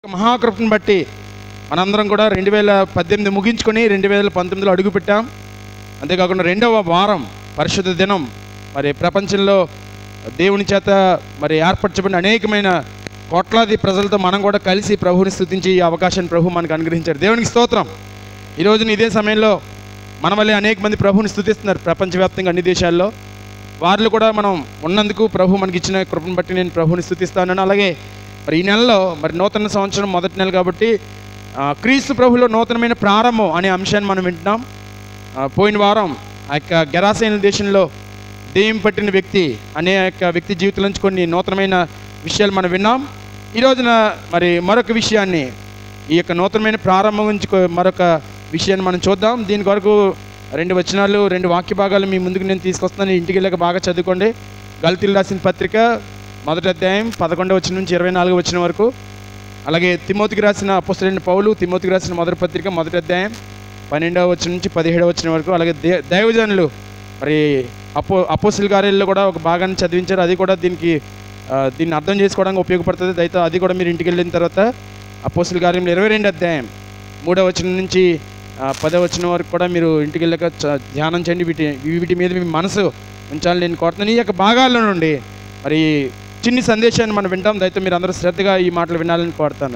మహాకృపను బట్టి మనందరం కూడా 2018 ముగించుకొని 2019లో అడుగుపెట్టాం. అంతేకాకుండా రెండవ వారం పరిశుద్ధ దినం. మరి ప్రపంచంలో దేవుని చేత మరి ఏర్పరచబడిన అనేకమైన కోట్లాది ప్రజలతో మనం కూడా కలిసి ప్రభువుని స్తుతించి ఈ అవకాశాన్ని ప్రభు మనకు అనుగ్రహించారు. దేవునికి స్తోత్రం. ఈరోజు ఇదే సమయంలో మన వల్లే అనేక మంది ప్రభువుని స్తుతిస్తున్నారు ప్రపంచవ్యాప్తంగా అన్ని దేశాల్లో. వారిలో కూడా మనం ఉన్నందుకు ప్రభు మనకి ఇచ్చిన కృపను బట్టి నేను ప్రభువుని స్తుతిస్తాను. అలాగే మరి ఈ నెలలో మరి నూతన సంవత్సరం మొదటి నెల కాబట్టి క్రీస్తు ప్రభులో నూతనమైన ప్రారంభం అనే అంశాన్ని మనం వింటున్నాం. పోయిన వారం ఆ యొక్క గెరాసేన దేశంలో దెయ్యం పట్టిన వ్యక్తి అనే యొక్క వ్యక్తి జీవితం నుంచి కొన్ని నూతనమైన విషయాలు మనం విన్నాం. ఈ రోజున మరి మరొక విషయాన్ని, ఈ యొక్క నూతనమైన ప్రారంభం నుంచి మరొక విషయాన్ని మనం చూద్దాం. దీని కొరకు 2 వచనాలు 2 వాక్య భాగాలు మీ ముందుకు నేను తీసుకొస్తున్నాను. ఇంటికి వెళ్ళాక బాగా చదువుకోండి. గలతీయులకు రాసిన పత్రిక 1వ అధ్యాయం 11వ వచనం నుంచి 24వ వచనం వరకు. అలాగే తిమోతికి రాసిన అపోస్తలుడైన పౌలు తిమోతికి రాసిన మొదటి పత్రిక 1వ అధ్యాయం 12వ వచనం నుంచి 17వ వచనం వరకు. అలాగే దైవజనులు మరి అపోస్తల కార్యాల్లో కూడా ఒక భాగాన్ని చదివించారు. అది కూడా దీన్ని అర్థం చేసుకోవడానికి ఉపయోగపడుతుంది. దయతో అది కూడా మీరు ఇంటికి వెళ్ళిన తర్వాత అపోస్తల కార్యంలో 22వ అధ్యాయం 3వ వచనం నుంచి 10వ వచనం వరకు కూడా మీరు ఇంటికి వెళ్ళాక ధ్యానం చేయండి. వీటి మీద మీ మనసు ఉంచాలని నేను కోరుతున్నాను. ఈ యొక్క భాగాల నుండి మరి చిన్ని సందేశాన్ని మనం వింటాం. దయతో మీరు అందరూ శ్రద్ధగా ఈ మాటలు వినాలని కోరుతాను.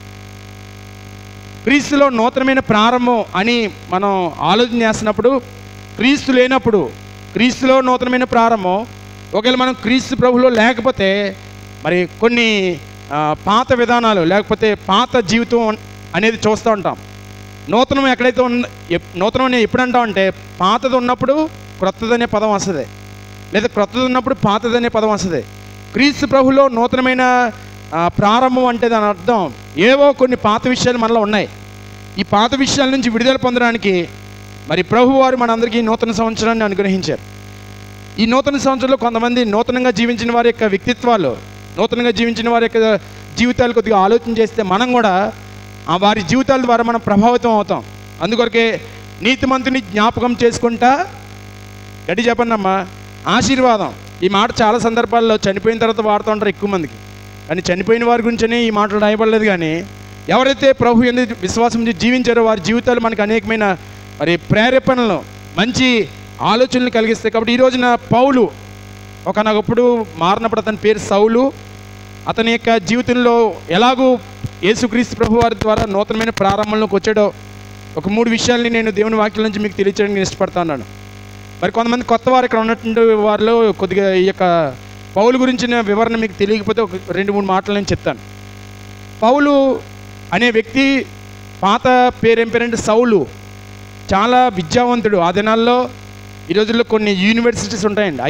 క్రీస్తులో నూతనమైన ప్రారంభం అని మనం ఆలోచన చేస్తున్నప్పుడు, క్రీస్తు లేనప్పుడు క్రీస్తులో నూతనమైన ప్రారంభం, ఒకవేళ మనం క్రీస్తు ప్రభులో లేకపోతే మరి కొన్ని పాత విధానాలు లేకపోతే పాత జీవితం అనేది చూస్తూ ఉంటాం. నూతనం ఎక్కడైతే నూతనం అని ఎప్పుడు అంటాం అంటే, పాతది ఉన్నప్పుడు క్రొత్తదనే పదం వస్తుంది, లేదా క్రొత్తది ఉన్నప్పుడు పాతదనే పదం వస్తుంది. క్రీస్తు ప్రభులో నూతనమైన ప్రారంభం అంటే దాని అర్థం ఏవో కొన్ని పాత విషయాలు మనలో ఉన్నాయి. ఈ పాత విషయాల నుంచి విడుదల పొందడానికి మరి ప్రభు వారు మనందరికీ నూతన సంవత్సరాన్ని అనుగ్రహించారు. ఈ నూతన సంవత్సరంలో కొంతమంది నూతనంగా జీవించిన వారి యొక్క వ్యక్తిత్వాలు, నూతనంగా జీవించిన వారి యొక్క జీవితాలు కొద్దిగా ఆలోచన చేస్తే మనం కూడా వారి జీవితాల ద్వారా మనం ప్రభావితం అవుతాం. అందుకొరకే నీతిమంతుని జ్ఞాపకం చేసుకుంటా, గట్టి చెప్పండి అమ్మా, ఆశీర్వాదం. ఈ మాట చాలా సందర్భాల్లో చనిపోయిన తర్వాత వాడుతూ ఉంటారు ఎక్కువ మందికి, కానీ చనిపోయిన వారి గురించనే ఈ మాటలు రాయబడలేదు. కానీ ఎవరైతే ప్రభు ఎందుకు విశ్వాసం జీవించారో వారి జీవితాలు మనకు అనేకమైన మరి ప్రేరేపణలు, మంచి ఆలోచనలు కలిగిస్తాయి. కాబట్టి ఈ రోజున పౌలు ఒకనొకప్పుడు మారినప్పుడు అతని పేరు సౌలు. అతని యొక్క జీవితంలో ఎలాగూ యేసుక్రీస్తు ప్రభు వారి ద్వారా నూతనమైన ప్రారంభంలోకి వచ్చాడో ఒక 3 విషయాల్ని నేను దేవుని వాక్యం నుంచి మీకు తెలియచేయడానికి ఇష్టపడుతున్నాను. మరి కొంతమంది కొత్త వారు ఇక్కడ ఉన్నటువంటి వారిలో కొద్దిగా ఈ యొక్క పౌలు గురించిన వివరణ మీకు తెలియకపోతే ఒక 2-3 మాటలు నేను చెప్తాను. పౌలు అనే వ్యక్తి పాత పేరేం పేరంటే సౌలు. చాలా విద్యావంతుడు. ఆ దినాల్లో ఈ రోజుల్లో కొన్ని యూనివర్సిటీస్ ఉంటాయండి,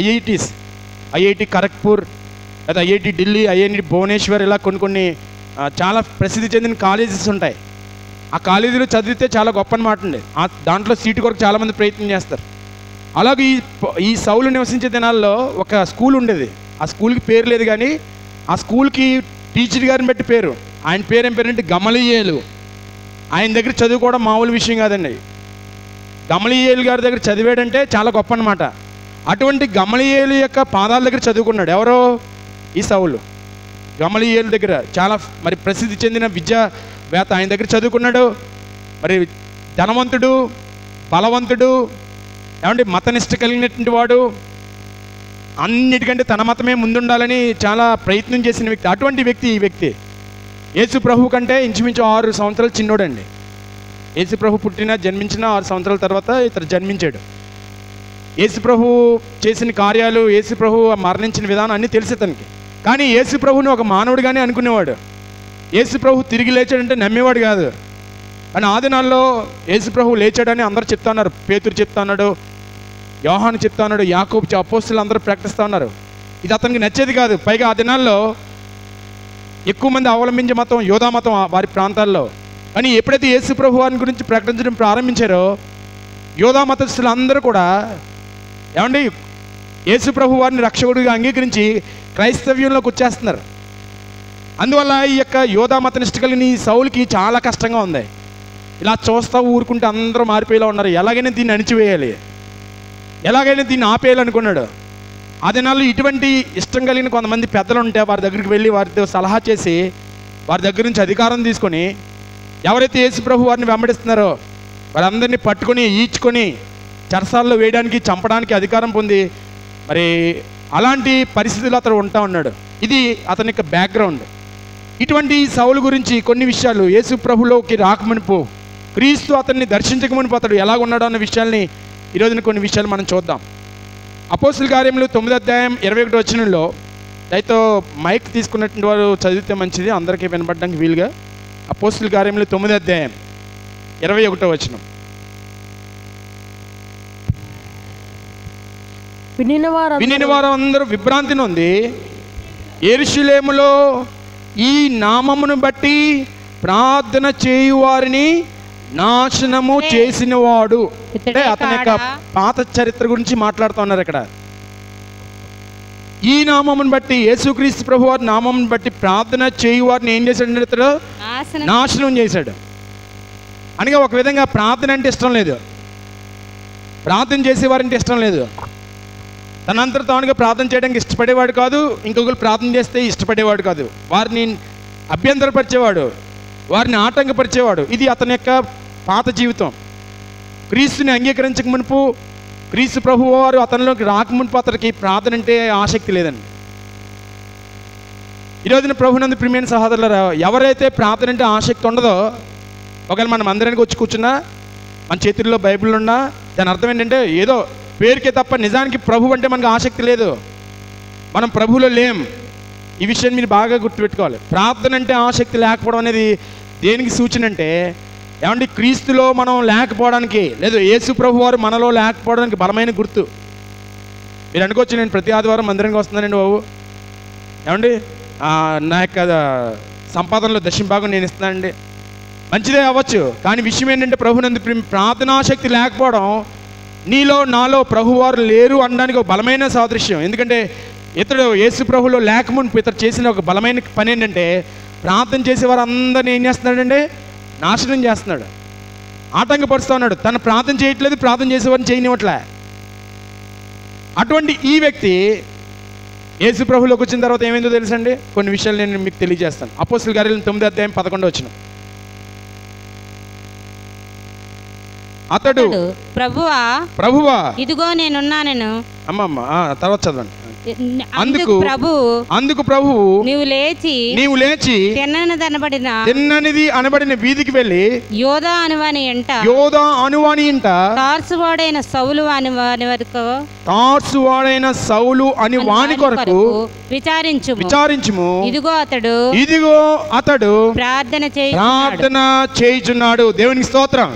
ఐఐటి ఖరగ్పూర్, లేదా ఐఐటి ఢిల్లీ, ఐఐటి భువనేశ్వర్, ఇలా కొన్ని చాలా ప్రసిద్ధి చెందిన కాలేజెస్ ఉంటాయి. ఆ కాలేజీలో చదివితే చాలా గొప్ప మాట అండి. దాంట్లో సీటు కొరకు చాలామంది ప్రయత్నం చేస్తారు. అలాగే ఈ సౌలు నివసించే దినాల్లో ఒక స్కూల్ ఉండేది. ఆ స్కూల్కి పేరు లేదు, కానీ ఆ స్కూల్కి టీచర్ గారిని బట్టి పేరు. ఆయన పేరు ఏం పేరంటే గమలీయేలు. ఆయన దగ్గర చదువుకోవడం మామూలు విషయం కాదండి. గమలీయేలు గారి దగ్గర చదివాడంటే చాలా గొప్ప అన్నమాట. అటువంటి గమలీయేలు యొక్క పాదాల దగ్గర చదువుకున్నాడు. ఎవరో ఈ సౌలు. గమలీయేలు దగ్గర చాలా మరి ప్రసిద్ధి చెందిన విద్యావేత్త, ఆయన దగ్గర చదువుకున్నాడు. మరి ధనవంతుడు, బలవంతుడు, ఏమంటే మతనిష్ట కలిగినటువంటి వాడు, అన్నిటికంటే తన మతమే ముందుండాలని చాలా ప్రయత్నం చేసిన వ్యక్తి. అటువంటి వ్యక్తి ఈ వ్యక్తి. యేసు ప్రభు కంటే ఇంచుమించు 6 సంవత్సరాలు చిన్నోడండి. యేసు ప్రభు జన్మించిన 6 సంవత్సరాల తర్వాత ఇతను జన్మించాడు. యేసు ప్రభు చేసిన కార్యాలు, యేసు ప్రభు మరణించిన విధానం అన్నీ తెలిసి తనకి. కానీ యేసు ప్రభుని ఒక మానవుడిగానే అనుకునేవాడు. యేసు ప్రభు తిరిగి లేచాడంటే నమ్మేవాడు కాదు. కానీ ఆ దినాల్లో యేసు ప్రభు లేచాడని అందరూ చెప్తున్నారు. పేతురు చెప్తున్నాడు, యోహాను చెప్తున్నాడు, యాకోబు, అపోస్తలులు అందరూ ప్రకటిస్తూ ఉన్నారు. ఇది అతనికి నచ్చేది కాదు. పైగా ఆ దినాల్లో ఎక్కువ మంది అవలంబించే మతం యోధా మతం వారి ప్రాంతాల్లో. కానీ ఎప్పుడైతే యేసు ప్రభు వారిని గురించి ప్రకటించడం ప్రారంభించారో యోధా మతస్థులు అందరూ కూడా ఏమండి యేసు ప్రభు వారిని రక్షకుడిగా అంగీకరించి క్రైస్తవ్యంలోకి వచ్చేస్తున్నారు. అందువల్ల ఈ యొక్క యోధా మతనిష్ట కలిగిన ఈ సౌలుకి చాలా కష్టంగా ఉంది. ఇలా చూస్తూ ఊరుకుంటే అందరూ మారిపోయేలా ఉన్నారు. ఎలాగైనా దీన్ని అణిచివేయాలి, ఎలాగైనా దీన్ని ఆపేయాలనుకున్నాడు. ఆ దినాల్లో ఇటువంటి ఇష్టం కలిగిన కొంతమంది పెద్దలు ఉంటే వారి దగ్గరికి వెళ్ళి వారితో సలహా చేసి వారి దగ్గర నుంచి అధికారం తీసుకొని ఎవరైతే యేసు ప్రభు వారిని వెంబడిస్తున్నారో వారందరినీ పట్టుకొని ఈడ్చుకొని చెరసాల్లో వేయడానికి, చంపడానికి అధికారం పొంది మరి అలాంటి పరిస్థితుల్లో అతను ఉంటా ఉన్నాడు. ఇది అతని యొక్క బ్యాక్గ్రౌండ్. ఇటువంటి సౌలు గురించి కొన్ని విషయాలు యేసు ప్రభులోకి రాకమునుపు, క్రీస్తు అతన్ని దర్శించకమునుపు అతడు ఎలాగ ఉన్నాడో అన్న విషయాల్ని ఈరోజున కొన్ని విషయాలు మనం చూద్దాం. అపోస్తుల కార్యములు 9వ అధ్యాయం 21వ వచనంలో, దయతో మైక్ తీసుకున్నటువంటి వారు చదివితే మంచిది, అందరికీ వినపడడానికి వీలుగా. అపోస్తుల కార్యములు 9వ అధ్యాయం 21వ వచనం. వినిన వారు అందరూ విభ్రాంతి నొంది, యెరూషలేములో ఈ నామమును బట్టి ప్రార్థన చేయువారిని నాశనము చేసినవాడు. అంటే అతని యొక్క పాత చరిత్ర గురించి మాట్లాడుతున్నారు ఇక్కడ. ఈ నామమును బట్టి, యేసుక్రీస్తు ప్రభు వారి నామమును బట్టి ప్రార్థన చేయువారిని ఏం చేశాడు? ఇతడు నాశనం చేశాడు. అనగా ఒక విధంగా ప్రార్థన అంటే ఇష్టం లేదు, ప్రార్థన చేసేవారంటే ఇష్టం లేదు. తనంతట తానుగా ప్రార్థన చేయడానికి ఇష్టపడేవాడు కాదు, ఇంకొకరు ప్రార్థన చేస్తే ఇష్టపడేవాడు కాదు. వారిని అభ్యంతరపరిచేవాడు, వారిని ఆటంకపరిచేవాడు. ఇది అతని యొక్క పాత జీవితం. క్రీస్తుని అంగీకరించక మునుపు, క్రీస్తు ప్రభు వారు అతనిలోకి రాకమునుపు అతనికి ప్రార్థన అంటే ఆసక్తి లేదండి. ఈరోజున ప్రభునందు ప్రియమైన సహోదరులారా, ఎవరైతే ప్రార్థన అంటే ఆసక్తి ఉండదో, ఒకవేళ మనం అందరానికి వచ్చి కూర్చున్నా, మన చేతుల్లో బైబిల్ ఉన్నా, దాని అర్థం ఏంటంటే ఏదో పేరుకే తప్ప నిజానికి ప్రభు అంటే మనకు ఆసక్తి లేదు, మనం ప్రభువులో లేం. ఈ విషయాన్ని మీరు బాగా గుర్తుపెట్టుకోవాలి. ప్రార్థన అంటే ఆసక్తి లేకపోవడం అనేది దేనికి సూచన అంటే, ఏమంటే క్రీస్తులో మనం లేకపోవడానికి, లేదు యేసు ప్రభు వారు మనలో లేకపోవడానికి బలమైన గుర్తు. మీరు అనుకోవచ్చు, నేను ప్రతి ఆదివారం మందిరానికి వస్తున్నానండి బాబు, ఏమండి నా యొక్క సంపాదనలో దశమ భాగం నేను ఇస్తున్నానండి, మంచిదే అవ్వచ్చు. కానీ విషయం ఏంటంటే ప్రభునందు ప్రార్థనాశక్తి లేకపోవడం, నీలో నాలో ప్రభువారు లేరు అనడానికి ఒక బలమైన సాదృశ్యం. ఎందుకంటే ఇతడు యేసు ప్రభులో లేకముందు ఇతడు చేసిన ఒక బలమైన పని ఏంటంటే, ప్రార్థన చేసేవారు అందరినీ ఏం చేస్తున్నాడంటే నాశనం చేస్తున్నాడు, ఆటంకపరుస్తూ ఉన్నాడు. తను ప్రార్థన చేయట్లేదు, ప్రార్థన చేసేవారిని చేయనివ్వట్లే. అటువంటి ఈ వ్యక్తి యేసు ప్రభులోకి వచ్చిన తర్వాత ఏమైందో తెలుసండి? కొన్ని విషయాలు నేను మీకు తెలియజేస్తాను. అపోస్తుల కార్యాలు 9వ అధ్యాయం 11వ వచనం. అతడు ప్రభువా ఇదిగో నేనున్నాను. అమ్మమ్మ తర్వాత చదవండి. అందుకు ప్రభువు నీవు లేచి తిన్ననిది అనబడిన వీధికి వెళ్ళి యోధా అనువాని ఇంట తార్సువాడైన సౌలు అని వాని కొరకు విచారించుము. ఇదిగో అతడు ప్రార్థన చేయుచున్నాడు. దేవునికి స్తోత్రం.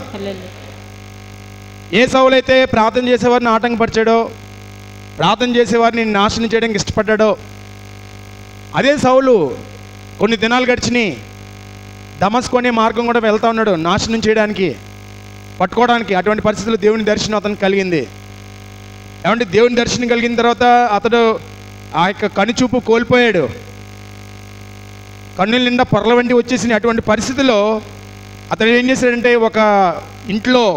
ఏ సౌలైతే ప్రార్థన చేసేవారిని ఆటంకపరిచాడో, ప్రార్థన చేసేవారిని నాశనం చేయడానికి ఇష్టపడ్డాడో, అదే సౌలు కొన్ని దినాలు గడిచినాయి, దమస్కు అనే మార్గం కూడా వెళ్తా ఉన్నాడు నాశనం చేయడానికి, పట్టుకోవడానికి. అటువంటి పరిస్థితుల్లో దేవుని దర్శనం అతనికి కలిగింది. ఏమంటే దేవుని దర్శనం కలిగిన తర్వాత అతడు ఆ యొక్క కనుచూపు కోల్పోయాడు, కన్నుల నిండా పొరల వంటి వచ్చేసిన. అటువంటి పరిస్థితుల్లో అతడు ఏం చేశాడంటే, ఒక ఇంట్లో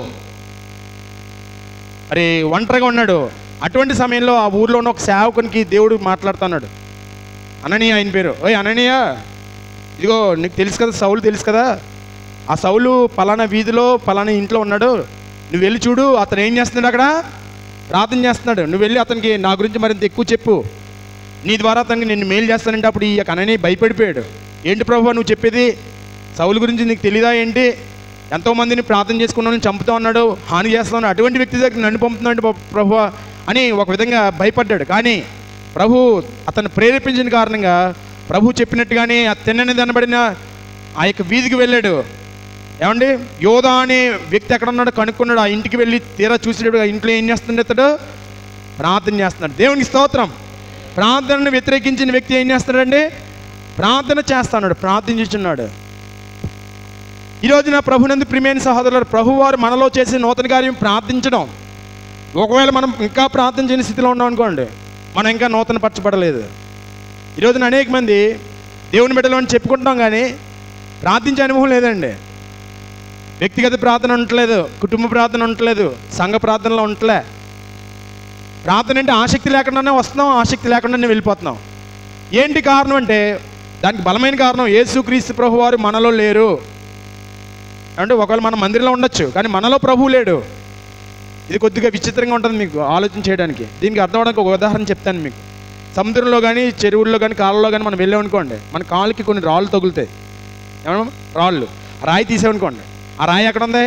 మరి ఒంటరిగా ఉన్నాడు. అటువంటి సమయంలో ఆ ఊర్లో ఉన్న ఒక సేవకునికి దేవుడు మాట్లాడుతున్నాడు. అననీయ ఆయన పేరు. ఓయ్ అననీయ, ఇదిగో నీకు తెలుసు కదా, సౌలు తెలుసు కదా, ఆ సౌలు పలానా వీధిలో పలానా ఇంట్లో ఉన్నాడు, నువ్వు వెళ్ళి చూడు, అతను ఏం చేస్తున్నాడు, అక్కడ ప్రార్థన చేస్తున్నాడు, నువ్వు వెళ్ళి అతనికి నా గురించి మరింత ఎక్కువ చెప్పు, నీ ద్వారా అతనికి నేను మేలు చేస్తానంటే. అప్పుడు ఈ అననీయ భయపడిపోయాడు. ఏంటి ప్రభు నువ్వు చెప్పేది, సౌలు గురించి నీకు తెలీదా ఏంటి, ఎంతోమందిని ప్రార్థన చేసుకున్న వాళ్ళని చంపుతా ఉన్నాడు, హాని చేస్తా ఉన్నాడు, అటువంటి వ్యక్తి దగ్గర నన్ను పంపుతున్నాడు ప్రభు అని ఒక విధంగా భయపడ్డాడు. కానీ ప్రభు అతను ప్రేరేపించిన కారణంగా ప్రభు చెప్పినట్టుగానే ఆ తిన్ననిది అనబడిన ఆ యొక్క వీధికి వెళ్ళాడు. ఏమండి, యోధా అనే వ్యక్తి ఎక్కడ ఉన్నాడో కనుక్కున్నాడు. ఆ ఇంటికి వెళ్ళి తీరా చూసేటప్పుడు ఆ ఇంట్లో ఏం చేస్తున్నాడు, అతడు ప్రార్థన చేస్తున్నాడు. దేవునికి స్తోత్రం. ప్రార్థనను వ్యతిరేకించిన వ్యక్తి ఏం చేస్తున్నాడండి, ప్రార్థన చేస్తున్నాడు, ప్రార్థించుచున్నాడు. ఈరోజు నా ప్రభునందు ప్రియమైన సహోదరులు, ప్రభువారు మనలో చేసే నూతన కార్యం ప్రార్థించడం. ఒకవేళ మనం ఇంకా ప్రార్థన చేయని స్థితిలో ఉన్నాం అనుకోండి, మనం ఇంకా నూతన పరచబడలేదు. ఈరోజున అనేక మంది దేవుని బిడ్డలు అని చెప్పుకుంటాం, కానీ ప్రార్థించే అనుభవం లేదండి. వ్యక్తిగత ప్రార్థన ఉండట్లేదు, కుటుంబ ప్రార్థన ఉండట్లేదు, సంఘ ప్రార్థనలో ఉండట్లే. ప్రార్థన అంటే ఆసక్తి లేకుండానే వస్తున్నాం, ఆసక్తి లేకుండానే వెళ్ళిపోతున్నాం. ఏంటి కారణం అంటే దానికి బలమైన కారణం యేసుక్రీస్తు ప్రభు వారు మనలో లేరు. అంటే ఒకవేళ మన మందిరంలో ఉండొచ్చు, కానీ మనలో ప్రభువు లేడు. ఇది కొద్దిగా విచిత్రంగా ఉంటుంది మీకు ఆలోచన చేయడానికి. దీనికి అర్థం అవడానికి ఒక ఉదాహరణ చెప్తాను మీకు. సముద్రంలో కానీ, చెరువుల్లో కానీ, కాళ్ళలో కానీ మనం వెళ్ళామనుకోండి, మన కాళ్ళకి కొన్ని రాళ్ళు తగులుతాయి. ఏమన్నా రాళ్ళు, రాయి తీసామనుకోండి, ఆ రాయి ఎక్కడ ఉంది?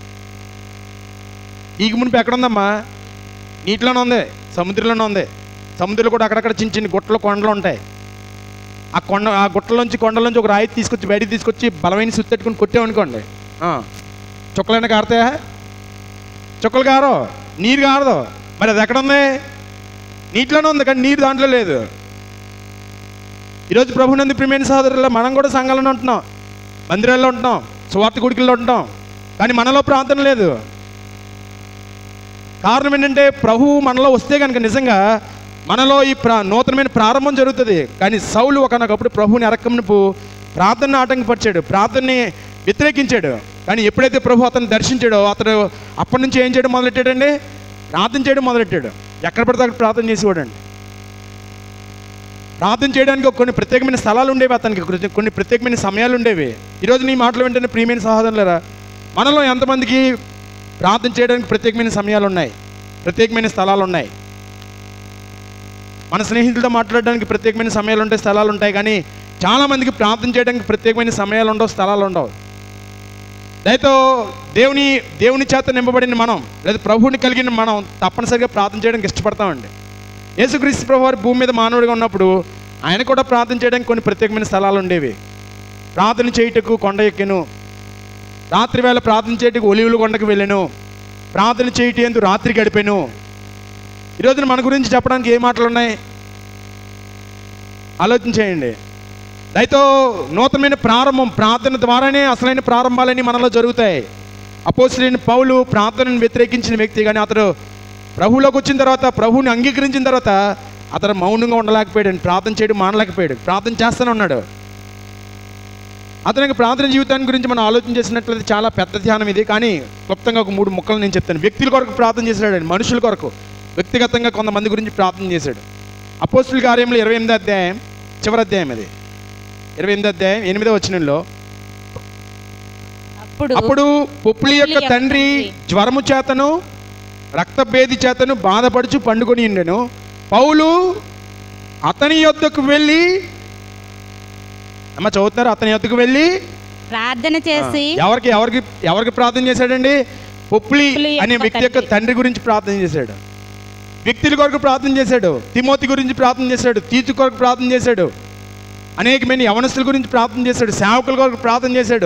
ఈగి మునిపి ఎక్కడ ఉందమ్మా? నీటిలోనే ఉంది, సముద్రంలోనే ఉంది. సముద్రంలో కూడా అక్కడక్కడ చిన్న చిన్న గుట్టలు, కొండలు ఉంటాయి. ఆ గుట్టలోంచి, కొండలోంచి ఒక రాయి తీసుకొచ్చి బయటికి తీసుకొచ్చి బలమైన సుత్తెట్టుకుని కొట్టామనుకోండి, చుక్కలైనా కారుతాయా? చుక్కలు కారో, నీరు కారదు. మరి అది ఎక్కడ ఉంది? నీటిలోనే ఉంది, కానీ నీరు దాంట్లో లేదు. ఈరోజు ప్రభునందు ప్రియమైన సహోదరుల, మనం కూడా సంఘాలను ఉంటున్నాం, మందిరాల్లో ఉంటున్నాం, సువార్త గుడికల్లో ఉంటున్నాం, కానీ మనలో ప్రార్థన లేదు. కారణం ఏంటంటే ప్రభువు మనలో వస్తే కనుక నిజంగా మనలో ఈ నూతనమైన ప్రారంభం జరుగుతుంది. కానీ సౌలు ఒకనొకప్పుడు ప్రభువుని అరకమునుపు ప్రార్థనని ఆటంకపరిచాడు, ప్రార్థనని వ్యతిరేకించాడు. కానీ ఎప్పుడైతే ప్రభు అతను దర్శించాడో అతడు అప్పటి నుంచి ఏం చేయడం మొదలెట్టాడండి? ప్రార్థన చేయడం మొదలెట్టాడు. ఎక్కడ పడితే అక్కడ ప్రార్థన చేసేవాడండి. ప్రార్థన చేయడానికి కొన్ని ప్రత్యేకమైన స్థలాలు ఉండేవి, అతనికి కొన్ని ప్రత్యేకమైన సమయాలు ఉండేవి. ఈరోజు నీ మాటలు వెంటనే ప్రియమైన సహోదరులారా, మనలో ఎంతమందికి ప్రార్థన చేయడానికి ప్రత్యేకమైన సమయాలు ఉన్నాయి, ప్రత్యేకమైన స్థలాలు ఉన్నాయి? మన స్నేహితులతో మాట్లాడడానికి ప్రత్యేకమైన సమయాలు ఉంటాయి, స్థలాలు ఉంటాయి. కానీ చాలామందికి ప్రార్థన చేయడానికి ప్రత్యేకమైన సమయాలు ఉండవు, స్థలాలు ఉండవు. దయతో దేవుని చేత నింపబడిన మనం, లేదా ప్రభువుని కలిగిన మనం తప్పనిసరిగా ప్రార్థన చేయడానికి ఇష్టపడతామండి. యేసుక్రీస్తు ప్రభు వారు భూమి మీద మానవుడిగా ఉన్నప్పుడు ఆయన కూడా ప్రార్థన చేయడానికి కొన్ని ప్రత్యేకమైన స్థలాలు ఉండేవి. ప్రార్థన చేయుటకు కొండ ఎక్కెను, రాత్రి వేళ ప్రార్థన చేయటకు ఒలీవల కొండకు వెళ్ళాను, ప్రార్థన చేయటందుకు రాత్రి గడిపాను. ఈరోజు మన గురించి చెప్పడానికి ఏ మాటలు ఉన్నాయి? ఆలోచన చేయండి. దయతో నూతనమైన ప్రారంభం ప్రార్థన ద్వారానే అసలైన ప్రారంభాలన్నీ మనలో జరుగుతాయి. అపోస్తలుడైన పౌలు ప్రార్థనను వ్యతిరేకించిన వ్యక్తి, కానీ అతడు ప్రభువులోకి వచ్చిన తర్వాత, ప్రభువుని అంగీకరించిన తర్వాత అతడు మౌనంగా ఉండలేకపోయాడు, ప్రార్థన చేయడం మానలేకపోయాడు, ప్రార్థన చేస్తూనే ఉన్నాడు. అతనికి ప్రార్థన జీవితాన్ని గురించి మనం ఆలోచన చేసినట్లయితే చాలా పెద్ద ధ్యానం ఇది. కానీ క్లుప్తంగా ఒక 3 ముక్కలు నేను చెప్తాను. వ్యక్తుల కొరకు ప్రార్థన చేశాడు, మనుషుల కొరకు వ్యక్తిగతంగా కొంతమంది గురించి ప్రార్థన చేశాడు. అపోస్తలుల కార్యములు 28వ అధ్యాయం చివరి అధ్యాయం, అది 28వ అధ్యాయం 8వ వచనంలో, అప్పుడు పుప్లి యొక్క తండ్రి జ్వరము చేతను రక్తభేది చేతను బాధపడుచు పండుకొని ఉండెను. పౌలు అతని యొద్దకు వెళ్ళి, అమ్మ చదువుతున్నారు, అతని యొద్దకు వెళ్ళి ప్రార్థన చేసి, ఎవరికి ప్రార్థన చేశాడండి? పుప్లి అనే వ్యక్తి యొక్క తండ్రి గురించి ప్రార్థన చేశాడు. వ్యక్తుల కొరకు ప్రార్థన చేశాడు, తిమోతి గురించి ప్రార్థన చేశాడు, తీతు కొరకు ప్రార్థన చేశాడు, అనేకమైన యవనస్తుల గురించి ప్రార్థన చేశాడు, సేవకుల కొరకు ప్రార్థన చేశాడు.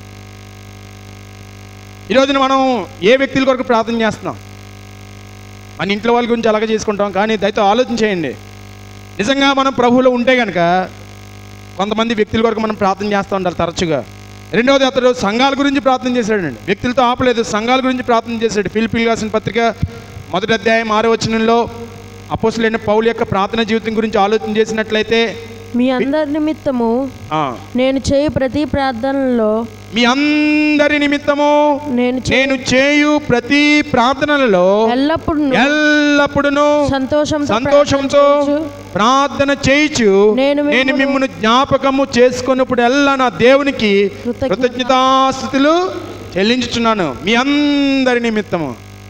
ఈరోజున మనం ఏ వ్యక్తుల కొరకు ప్రార్థన చేస్తున్నాం? మన ఇంట్లో వాళ్ళ గురించి అలాగే చేసుకుంటాం. కానీ దయతో ఆలోచన చేయండి, నిజంగా మనం ప్రభువులో ఉంటే కనుక కొంతమంది వ్యక్తుల కొరకు మనం ప్రార్థన చేస్తూ ఉంటారు తరచుగా. రెండవది, అతడు సంఘాల గురించి ప్రార్థన చేశాడండి. వ్యక్తులతో ఆపలేదు, సంఘాల గురించి ప్రార్థన చేశాడు. ఫిలిప్పీయులకు రాసిన పత్రిక 1వ అధ్యాయం 6వ వచనంలో అపోస్తలుడైన పౌలు యొక్క ప్రార్థన జీవితం గురించి ఆలోచన చేసినట్లయితే, మీ అందరి నిమిత్తము నేను చేయు ప్రతి ప్రార్థనలో, మీ అందరి నిమిత్తము నేను చేయు ప్రతి ప్రార్థనలలో ఎల్లప్పుడూ సంతోషంతో ప్రార్థన చేయుచు నేను మిమ్మల్ని జ్ఞాపకము చేసుకున్నప్పుడు ఎల్లా నా దేవునికి కృతజ్ఞతాస్తుతులు చెల్లించుచున్నాను, మీ అందరి నిమిత్తము.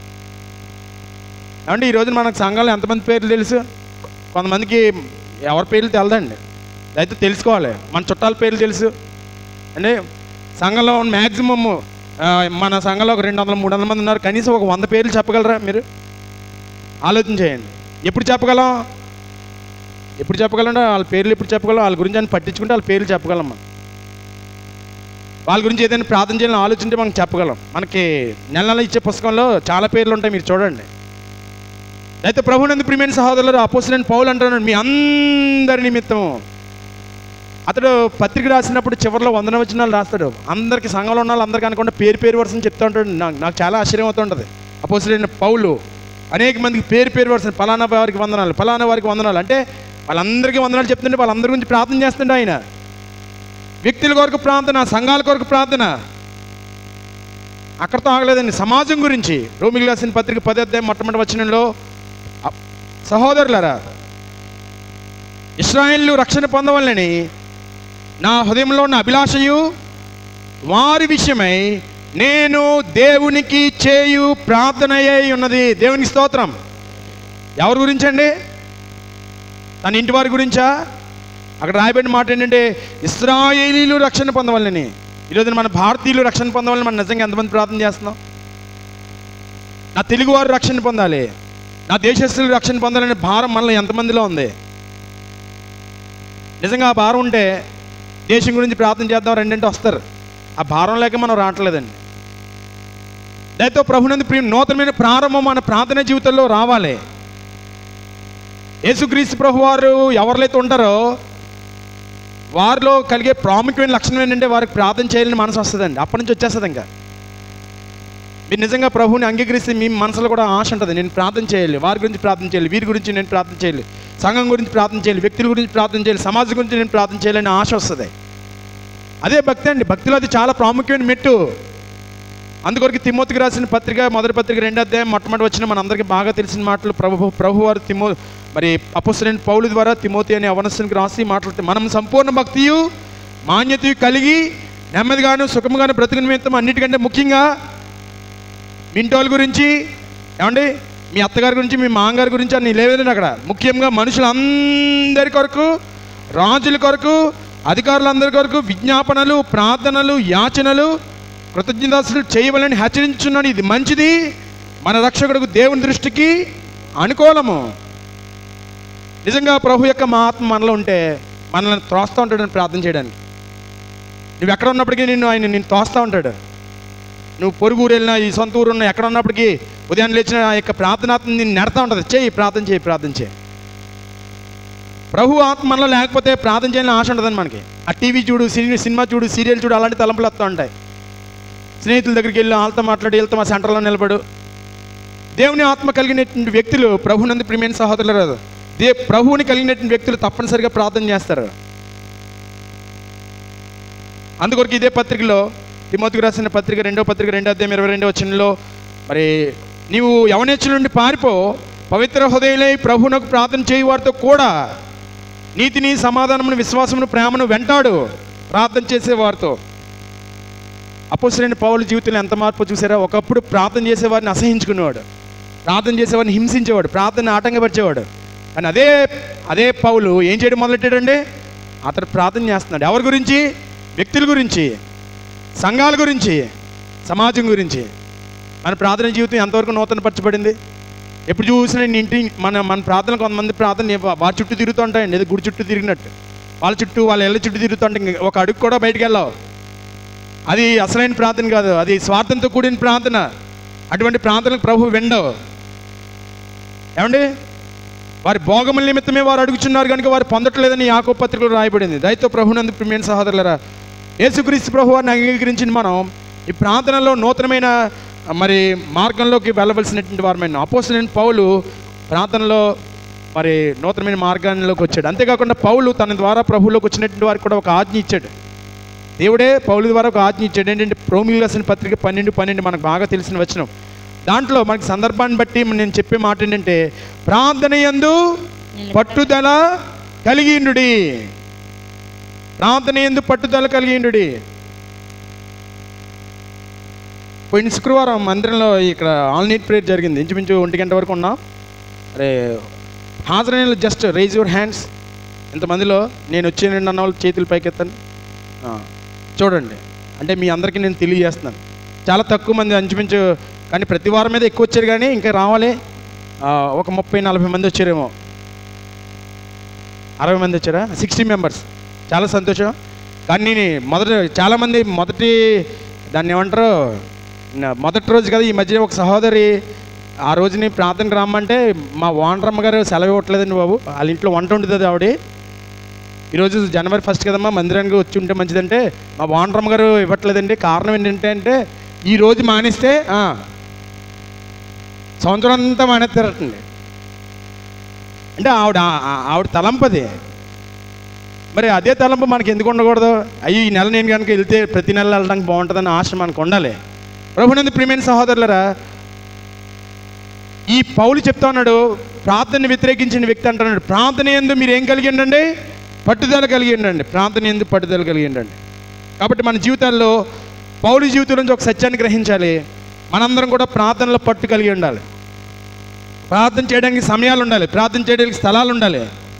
అంటే ఈరోజు మనకు సంఘంలో ఎంతమంది పేర్లు తెలుసు? కొంతమందికి ఎవరి పేర్లు తెలదండి, అయితే తెలుసుకోవాలి. మన చుట్టాల పేర్లు తెలుసు అంటే సంఘంలో మ్యాక్సిమమ్ మన సంఘంలో ఒక 200-300 మంది ఉన్నారు. కనీసం ఒక 100 పేర్లు చెప్పగలరా మీరు? ఆలోచన చేయండి. ఎప్పుడు చెప్పగలం వాళ్ళ పేర్లు ఎప్పుడు చెప్పగలం? వాళ్ళ గురించి అని పట్టించుకుంటే వాళ్ళ పేర్లు చెప్పగలం. వాళ్ళ గురించి ఏదైనా ప్రార్థన చేయాలని ఆలోచింటే మనం చెప్పగలం. మనకి నెల ఇచ్చే పుస్తకంలో చాలా పేర్లు ఉంటాయి, మీరు చూడండి. అయితే ప్రభువునందు ప్రియమైన సహోదరులు, అపోస్తలుడైన పౌలు అంటున్నాడు, మీ అందరి నిమిత్తము. అతడు పత్రిక రాసినప్పుడు చివరిలో 100 వచనాలు రాస్తాడు. అందరికీ సంఘంలో ఉన్న వాళ్ళు అందరికీ అనుకుంటే పేరు వరుసని చెప్తూ ఉంటాడు. నాకు చాలా ఆశ్చర్యం అవుతుంటుంది. అపోస్తలుడైన పౌలు అనేక మందికి పేరు వరుసని, ఫలానా వారికి వందనాలు, ఫలానా వారికి వందనాలు అంటే వాళ్ళందరికీ వందనాలు చెప్తుంటే వాళ్ళందరి గురించి ప్రార్థన చేస్తుండే ఆయన. వ్యక్తుల కొరకు ప్రార్థన, సంఘాల కొరకు ప్రార్థన. అక్కడితో ఆగలేదండి, సమాజం గురించి. రోమిలకు రాసిన పత్రిక 10వ అధ్యాయం మొట్టమొదటి వచనంలో, సహోదరులారా, ఇశ్రాయేలు రక్షణ పొందవాలని నా హృదయంలో ఉన్న అభిలాషయు వారి విషయమై నేను దేవునికి చేయు ప్రార్థనయే ఉన్నది. దేవునికి స్తోత్రం. ఎవరి గురించి అండి? తన ఇంటి వారి గురించా? అక్కడ రాయబడిన మాట ఏంటంటే ఇశ్రాయేలీలు రక్షణ పొందవాలని. ఈరోజు మన భారతీయులు రక్షణ పొందవాలని మనం నిజంగా ఎంతమంది ప్రార్థన చేస్తున్నాం? నా తెలుగువారు రక్షణ పొందాలి, నా దేశస్తులు రక్షణ పొందాలనే భారం మనలో ఎంతమందిలో ఉంది? నిజంగా ఆ భారం ఉంటే దేశం గురించి ప్రార్థన చేద్దాం రెండింటి వస్తారు. ఆ భారం లేక మనం రావట్లేదండి. దయతో ప్రభునందు ప్రియ నూతనమైన ప్రారంభం మన ప్రార్థన జీవితంలో రావాలి. యేసుక్రీస్తు ప్రభు వారు ఎవరిలైతే ఉంటారో వారిలో కలిగే ప్రాముఖ్యమైన లక్షణం ఏంటంటే వారికి ప్రార్థన చేయాలని మనసు వస్తుందండి. అప్పటి నుంచి వచ్చేస్తుంది. ఇంకా మీరు నిజంగా ప్రభువుని అంగీకరిస్తే మీ మనసులో కూడా ఆశ ఉంటుంది. నేను ప్రార్థన చేయాలి, వారి గురించి ప్రార్థన చేయాలి, వీరి గురించి నేను ప్రార్థన చేయాలి, సంఘం గురించి ప్రార్థన చేయాలి, వ్యక్తుల గురించి ప్రార్థన చేయాలి, సమాజం గురించి నేను ప్రార్థన చేయాలని ఆశ వస్తుంది. అదే భక్తి అండి. భక్తిలో అది చాలా ప్రాముఖ్యమైన మెట్టు. అందుకొరకు తిమోతికి రాసిన పత్రిక మొదటి పత్రిక 2వ అధ్యాయం మొట్టమొదటి వచ్చిన మనందరికీ బాగా తెలిసిన మాటలు ప్రభువారు మరి అపోస్తలుడైన పౌలు ద్వారా తిమోతి అనే యవనస్తునికి రాసి మాట్లాడుతూ మనం సంపూర్ణ భక్తియు మాన్యతయు కలిగి నెమ్మదిగాను సుఖముగాను బ్రతుకుని నిమిత్తం అన్నిటికంటే ముఖ్యంగా మీ ఇంటోళ్ళ గురించి, ఏమండి మీ అత్తగారి గురించి, మీ మామగారి గురించి అని లేదండి. అక్కడ ముఖ్యంగా మనుషులందరి కొరకు, రాజుల కొరకు, అధికారులందరి కొరకు విజ్ఞాపనలు, ప్రార్థనలు, యాచనలు, కృతజ్ఞతాస్తులు చేయవలని హెచ్చరించున్నాను. ఇది మంచిది, మన రక్షకుడికి దేవుని దృష్టికి అనుకూలము. నిజంగా ప్రభు యొక్క మా ఆత్మ మనలో ఉంటే మనల్ని తోస్తూ ఉంటాడని ప్రార్థన చేయడానికి. నువ్వు ఎక్కడ ఉన్నప్పటికీ ఆయన తోస్తూ ఉంటాడు. నువ్వు పొరుగు ఊరు వెళ్ళినా, ఈ సొంత ఊరు ఉన్నా, ఎక్కడ ఉన్నప్పటికీ ఉదయాన్నే లేచిన ఆ యొక్క ప్రార్థనాత్మ నిన్ను నెడతా ఉంటుంది. చేయి, ప్రార్థన చేయి, ప్రార్థన చేయి. ప్రభు ఆత్మ మనలో లేకపోతే ప్రార్థన చేయాలని ఆశ ఉంటుందని మనకి. ఆ టీవీ చూడు, సినిమా చూడు, సీరియల్ చూడు, అలాంటి తలంపులు వస్తూ ఉంటాయి. స్నేహితుల దగ్గరికి వెళ్ళి వాళ్ళతో మాట్లాడి వెళ్తాం, ఆ సెంటర్లో నిలబడు. దేవుని ఆత్మ కలిగినటువంటి వ్యక్తులు, ప్రభునందు ప్రియమైన సహోదరులు, ప్రభువుని కలిగినటువంటి వ్యక్తులు తప్పనిసరిగా ప్రార్థన చేస్తారు. అందుకొరకు ఇదే పత్రికలో తిమోతికి రాసిన పత్రిక 2వ పత్రిక 2వ అధ్యాయం 22వ వచనంలో మరి నీవు యవనేచ్ఛల నుండి పారిపో, పవిత్ర హృదయులై ప్రభువునకు ప్రార్థన చేయి వారితో కూడా నీతిని, సమాధానమును, విశ్వాసమును, ప్రేమను వెంటాడు ప్రార్థన చేసే వారితో. అపోస్తలుడైన పౌలు జీవితంలో ఎంత మార్పు చూసారా? ఒకప్పుడు ప్రార్థన చేసేవారిని అసహించుకునేవాడు, ప్రార్థన చేసేవారిని హింసించేవాడు, ప్రార్థన ఆటంకపరిచేవాడు. కానీ అదే పౌలు ఏం చేయడం మొదలెట్టాడండి? అతడు ప్రార్థన చేస్తున్నాడు. ఎవరి గురించి? వ్యక్తుల గురించి, సంఘాల గురించి, సమాజం గురించి. మన ప్రార్థన జీవితం ఎంతవరకు నూతనపరచబడింది? ఎప్పుడు చూసినా ఇంటి మన ప్రార్థనలు, కొంతమంది ప్రార్థన వారి చుట్టూ తిరుగుతూ ఉంటాయండి, ఏదో గుడి చుట్టూ తిరిగినట్టు. వాళ్ళ చుట్టూ, వాళ్ళ ఇళ్ళ చుట్టూ తిరుగుతూ ఉంటాయి. ఒక అడుగు కూడా బయటికి వెళ్ళావు. అది అసలైన ప్రార్థన కాదు, అది స్వార్థంతో కూడిన ప్రార్థన. అటువంటి ప్రార్థనలకు ప్రభు వినడు. ఏమండి? వారి భోగముల నిమిత్తమే వారు అడుగుచున్నారు కనుక వారు పొందట్లేదని యాకోబు పత్రికలో రాయబడింది. దయతో ప్రభునందు ప్రియమైన సహోదరులారా, యేసుక్రీస్తు ప్రభు వారిని అంగీకరించిన మనం ఈ ప్రార్థనలో నూతనమైన మరి మార్గంలోకి వెళ్ళవలసినటువంటి వారమైన అపోస్తలుడైన పౌలు ప్రార్థనలో మరి నూతనమైన మార్గాల్లోకి వచ్చాడు. అంతేకాకుండా పౌలు తన ద్వారా ప్రభువులోకి వచ్చినటువంటి వారికి కూడా ఒక ఆజ్ఞ ఇచ్చాడు. దేవుడే పౌలు ద్వారా ఒక ఆజ్ఞ ఇచ్చాడు. ఏంటంటే రోమీయులకు రాసిన పత్రిక 12:12 మనకు బాగా తెలిసిన వచనం. దాంట్లో మనకి సందర్భాన్ని బట్టి నేను చెప్పే మాట ఏంటంటే ప్రార్థన యందు పట్టుదల కలిగిండుడి. ప్రార్థన యందు పట్టుదల కలిగిండుడి. పోయిన శుక్రవారం మందిరంలో ఇక్కడ ఆల్ నైట్ ప్రేయర్ జరిగింది. ఇంచుమించు 1 గంట వరకు ఉన్నాం. అరే హాజరైన జస్ట్ రైజ్ యువర్ హ్యాండ్స్. ఇంతమందిలో నేను వచ్చానండి అన్న వాళ్ళు చేతులు పైకెత్తాను. చూడండి, అంటే మీ అందరికీ నేను తెలియజేస్తున్నాను. చాలా తక్కువ మంది, ఇంచుమించు, కానీ ప్రతి వారం మీద ఎక్కువ వచ్చారు, కానీ ఇంకా రావాలి. ఒక 30-40 మంది వచ్చారేమో. 60 మంది వచ్చారా? 60 మెంబర్స్. చాలా సంతోషం. కానీ చాలామంది దాన్ని ఏమంటారు, మొదటి రోజు కదా, ఈ మధ్య ఒక సహోదరి ఆ రోజుని ప్రార్థనకు రమ్మంటే మా ఓనరమ్మ గారు సెలవు ఇవ్వట్లేదండి బాబు, వాళ్ళ ఇంట్లో వంట ఉంటుంది ఆవిడ. ఈరోజు జనవరి 1 కదమ్మా, మందిరానికి వచ్చి ఉంటే మంచిదంటే మా ఓనరమ్మ గారు ఇవ్వట్లేదండి. కారణం ఏంటంటే ఈ రోజు మానేస్తే సంవత్సరం అంతా మానేస్తారటండి. అంటే ఆవిడ తలంపది. మరి అదే తలంపు మనకి ఎందుకు ఉండకూడదు? అయ్యి ఈ నెల నేను కనుక వెళ్తే ప్రతి నెల వెళ్ళడానికి బాగుంటుందని ఆశ మనకు ఉండాలి. ప్రభునందు ప్రియమైన సహోదరులరా, ఈ పౌలు చెప్తా ఉన్నాడు, ప్రార్థనని వ్యతిరేకించిన వ్యక్తి అంటున్నాడు, ప్రార్థన యందు మీరు ఏం కలిగి ఉండండి? పట్టుదల కలిగి ఉండండి. ప్రార్థన ఎందుకు పట్టుదల కలిగి ఉండండి. కాబట్టి మన జీవితాల్లో పౌలు జీవితం నుంచి ఒక సత్యాన్ని గ్రహించాలి. మనందరం కూడా ప్రార్థనలో పట్టు కలిగి ఉండాలి. ప్రార్థన చేయడానికి సమయాలు ఉండాలి. ప్రార్థన చేయడానికి స్థలాలు ఉండాలి.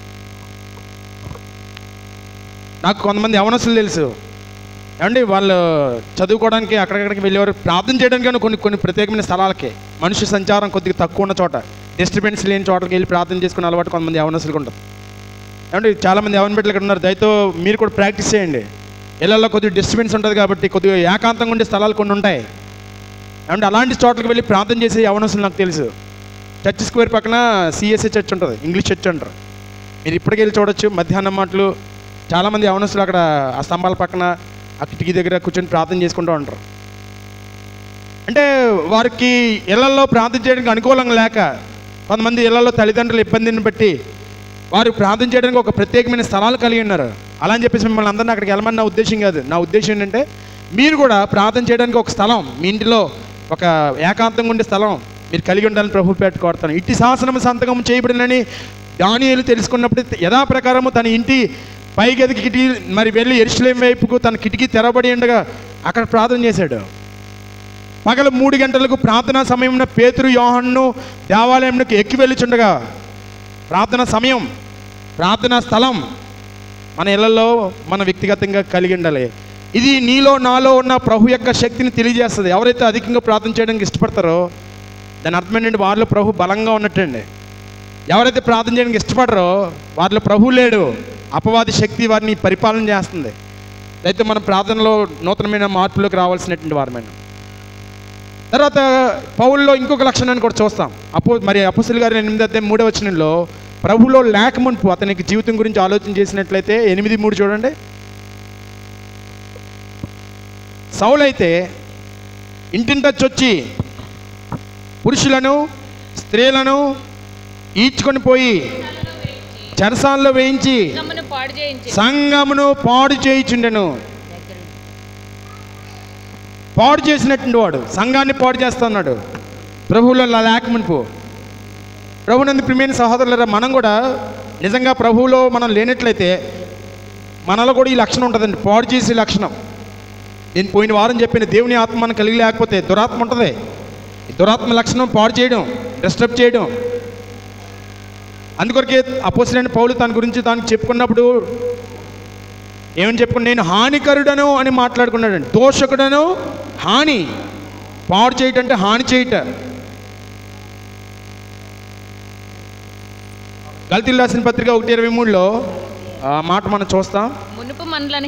నాకు కొంతమంది యవనస్తులు తెలుసు ఏమండి, వాళ్ళు చదువుకోవడానికి అక్కడికి వెళ్ళేవారు. ప్రార్థన చేయడానికి కానీ కొన్ని ప్రత్యేకమైన స్థలాలకి, మనుష్య సంచారం కొద్దిగా తక్కువ ఉన్న చోట, డిస్టర్బెన్స్ లేని చోటకి వెళ్ళి ప్రార్థన చేసుకునే అలవాటు కొంతమంది యవనస్తులకు ఉంటుంది. ఏమండి, చాలామంది యవన బిడ్డలు ఇక్కడ ఉన్నారు. దయతో మీరు కూడా ప్రాక్టీస్ చేయండి. ఇళ్ళల్లో కొద్దిగా డిస్టర్బెన్స్ ఉంటుంది కాబట్టి కొద్దిగా ఏకాంతంగా ఉండే స్థలాలు కొన్ని ఉంటాయి. ఏమంటే అలాంటి చోట్లకి వెళ్ళి ప్రార్థన చేసే యవనస్తులు నాకు తెలుసు. చర్చ్ స్క్వేర్ పక్కన సిఎస్ఏ చర్చ్ ఉంటుంది, ఇంగ్లీష్ చర్చ్ అంటారు. మీరు ఇప్పటికి వెళ్ళి చూడొచ్చు. మధ్యాహ్నం మాటలు చాలామంది యవనస్తులు అక్కడ ఆ స్తంభాల పక్కన ఆ కిటికీ దగ్గర కూర్చొని ప్రార్థన చేసుకుంటూ ఉంటారు. అంటే వారికి ఇళ్లలో ప్రార్థన చేయడానికి అనుకూలంగా లేక, కొంతమంది ఇళ్లలో తల్లిదండ్రుల ఇబ్బందిని బట్టి వారు ప్రార్థన చేయడానికి ఒక ప్రత్యేకమైన స్థలాలు కలిగి ఉన్నారు. అలా అని చెప్పేసి మిమ్మల్ని అందరినీ అక్కడికి వెళ్ళమని నా ఉద్దేశం కాదు. నా ఉద్దేశం ఏంటంటే మీరు కూడా ప్రార్థన చేయడానికి ఒక స్థలం, మీ ఇంటిలో ఒక ఏకాంతంగా ఉండే స్థలం మీరు కలిగి ఉండాలని ప్రభువు పేట కోరుతాను. ఇట్టి శాసనం సంతకం చేయబడినని దానియేలు తెలుసుకున్నప్పుడు యథాప్రకారము తన ఇంటి పై గదికి కిటికీ మరి వెళ్ళి యెరూషలేము వైపుకు తన కిటికీ తెరబడి ఉండగా అక్కడ ప్రార్థన చేశాడు. పగలు 3 గంటలకు ప్రార్థనా సమయంలో పేతురు యోహాను దేవాలయంలోకి ఎక్కి వెళ్ళిచుండగా, ప్రార్థనా సమయం, ప్రార్థనా స్థలం మన ఇళ్లలో మన వ్యక్తిగతంగా కలిగి ఉండాలి. ఇది నీలో నాలో ఉన్న ప్రభు యొక్క శక్తిని తెలియజేస్తుంది. ఎవరైతే అధికంగా ప్రార్థన చేయడానికి ఇష్టపడతారో దాని అర్థం ఏంటంటే వారిలో ప్రభు బలంగా ఉన్నట్టండి. ఎవరైతే ప్రార్థన చేయడానికి ఇష్టపడరో వారిలో ప్రభు లేడు, అపవాది శక్తి వారిని పరిపాలన చేస్తుంది. అయితే మన ప్రార్థనలో నూతనమైన మార్పులోకి రావాల్సినటువంటి వారమైన. తర్వాత పౌల్లో ఇంకొక లక్షణాన్ని కూడా చూస్తాం. అపోస్తలుల గారి 8వ వచనంలో ప్రభులో లేక మునుపు అతనికి జీవితం గురించి ఆలోచన చేసినట్లయితే 8:3 చూడండి. సౌలైతే ఇంటింట చొచ్చి పురుషులను స్త్రీలను ఈడ్చుకొని పోయి చెరసాల్లో వేయించి సంఘమును పాడు చేయించుండెను. పాడు చేసినటువంటి వాడు సంఘాన్ని పాడు చేస్తా ఉన్నాడు ప్రభువులో లేక మునుపు. ప్రభునందు ప్రియమైన సహోదరులారా, మనం కూడా నిజంగా ప్రభువులో మనం లేనట్లయితే మనలో కూడా ఈ లక్షణం ఉంటుందండి, పాడు చేసే లక్షణం. నేను పోయిన వారం చెప్పిన దేవుని ఆత్మ మనం కలిగి లేకపోతే దురాత్మ ఉంటుంది. ఈ దురాత్మ లక్షణం పాడు చేయడం, డిస్టర్బ్ చేయడం. అందుకొరకే అపోస్తలుడైన పౌలు తన గురించి తాను చెప్పుకున్నప్పుడు ఏమని చెప్పుకున్నా, నేను హానికరుడను అని మాట్లాడుకున్నాడండి. దోషకుడను, హాని, పాడు చేయటం అంటే హాని చేయట. గలతీయులకు రాసిన పత్రిక 1:23లో ఆ మాట మనం చూస్తాం. మునుపు మనలను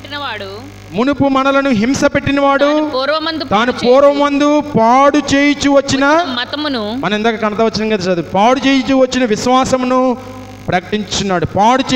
హింస పెట్టినవాడు తాను పూర్వమందు పాడు చేయించు వచ్చిన మతమును, మనం ఇందాక కనత వచ్చిన కదా చదువు, పాడు చేయించు వచ్చిన విశ్వాసమును ప్రకటించున్నాడు.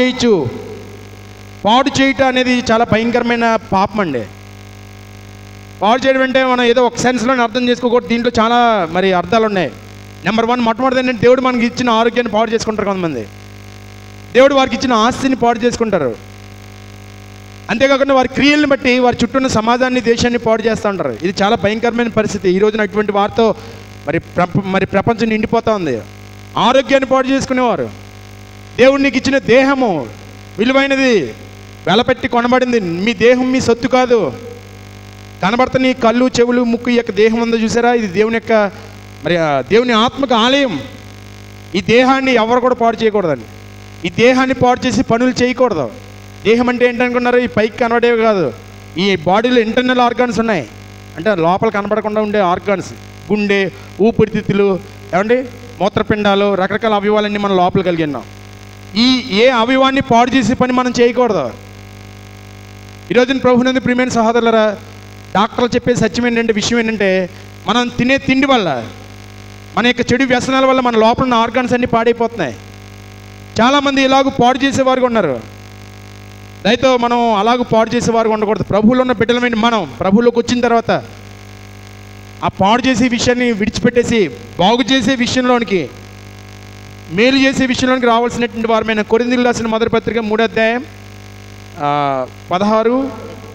పాడు చేయటం అనేది చాలా భయంకరమైన పాపం అండి. పాడు చేయడం అంటే మనం ఏదో ఒక సెన్స్లోనే అర్థం చేసుకోకూడదు. దీంట్లో చాలా మరి అర్థాలు ఉన్నాయి. నెంబర్ 1, మొట్టమొదటి ఏంటంటే దేవుడు మనకి ఇచ్చిన ఆరోగ్యాన్ని పాడు చేసుకుంటారు కొంతమంది. దేవుడు వారికి ఇచ్చిన ఆస్తిని పాడు చేసుకుంటారు. అంతేకాకుండా వారి క్రియలను బట్టి వారి చుట్టూ ఉన్న సమాజాన్ని, దేశాన్ని పాడు చేస్తూ ఉంటారు. ఇది చాలా భయంకరమైన పరిస్థితి. ఈ రోజున అటువంటి వారితో మరి ప్రపంచం నిండిపోతూ ఉంది. ఆరోగ్యాన్ని పాడు చేసుకునేవారు. దేవుడు నీకు ఇచ్చిన దేహము విలువైనది, వెలపెట్టి కొనబడింది. మీ దేహం మీ సొత్తు కాదు. కనబడుతున్న కళ్ళు, చెవులు, ముక్కు ఈ యొక్క దేహం ఉందో చూసారా, ఇది దేవుని యొక్క మరి దేవుని ఆత్మక ఆలయం. ఈ దేహాన్ని ఎవరు కూడా పాడు చేయకూడదండి. ఈ దేహాన్ని పాడు చేసి పనులు చేయకూడదు. దేహం అంటే ఏంటనుకున్నారు? ఈ పైకి కనబడేవి కాదు. ఈ బాడీలో ఇంటర్నల్ ఆర్గాన్స్ ఉన్నాయి, అంటే లోపల కనబడకుండా ఉండే ఆర్గాన్స్. గుండె, ఊపిరితిత్తులు, ఏమండి మూత్రపిండాలు, రకరకాల అవయవాలన్నీ మనం లోపల కలిగి ఉన్నాం. ఏ అవయవాన్ని పాడు చేసే పని మనం చేయకూడదు. ఈరోజున ప్రభునందు ప్రియమైన సహోదరులారా, డాక్టర్లు చెప్పే విషయం ఏంటంటే మనం తినే తిండి వల్ల, మన యొక్క చెడు వ్యసనాల వల్ల మన లోపల ఉన్న ఆర్గాన్స్ అన్నీ పాడైపోతున్నాయి. చాలామంది ఇలాగూ పాడు చేసేవారుగా ఉన్నారు. దయతో మనం అలాగూ పాడు చేసేవారుగా ఉండకూడదు. ప్రభువులో ఉన్న బిడ్డలమైన మనం ప్రభువులోకి వచ్చిన తర్వాత ఆ పాడు చేసే విషయాన్ని విడిచిపెట్టేసి బాగు చేసే విషయంలోనికి, మేలు చేసే విషయంలోనికి రావాల్సినటువంటి వారమైన కొరింథీయులకు రాసిన మొదటి పత్రిక 3వ అధ్యాయం 16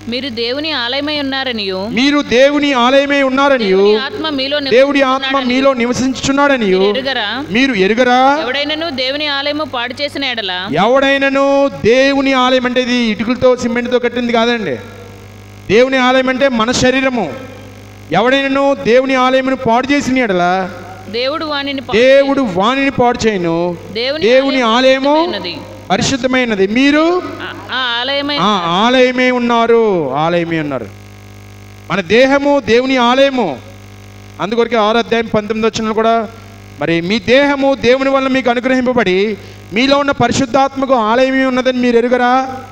మీరు దేవుని ఆలయమై ఉన్నారనియు మీరు దేవుని ఆలయమై ఉన్నారనియు దేవుని ఆత్మ మీలో దేవుడి ఆత్మ మీలో నివసించుచున్నాడనియు ఎరుగరా మీరు ఎరుగరా. ఎవడైనను దేవుని ఆలయము పాడు చేసిన ఎడల ఎవడైనను దేవుని ఆలయం అంటే ఇది ఇటుకలతో సిమెంట్తో కట్టింది కాదండి. దేవుని ఆలయం అంటే మన శరీరము. ఎవడైనను దేవుని ఆలయమును పాడు చేసిన ఎడల దేవుడు వానిని పాడు చేయను. దేవుని ఆలయము పరిశుద్ధమైనది, మీరు ఆలయమే ఉన్నారు. మన దేహము దేవుని ఆలయము. అందుకొరకే 6వ అధ్యాయం 19వ వచనంలో కూడా మరి మీ దేహము దేవుని వల్ల మీకు అనుగ్రహింపబడి మీలో ఉన్న పరిశుద్ధాత్మకు ఆలయమే ఉన్నదని మీరు ఎరుగరా.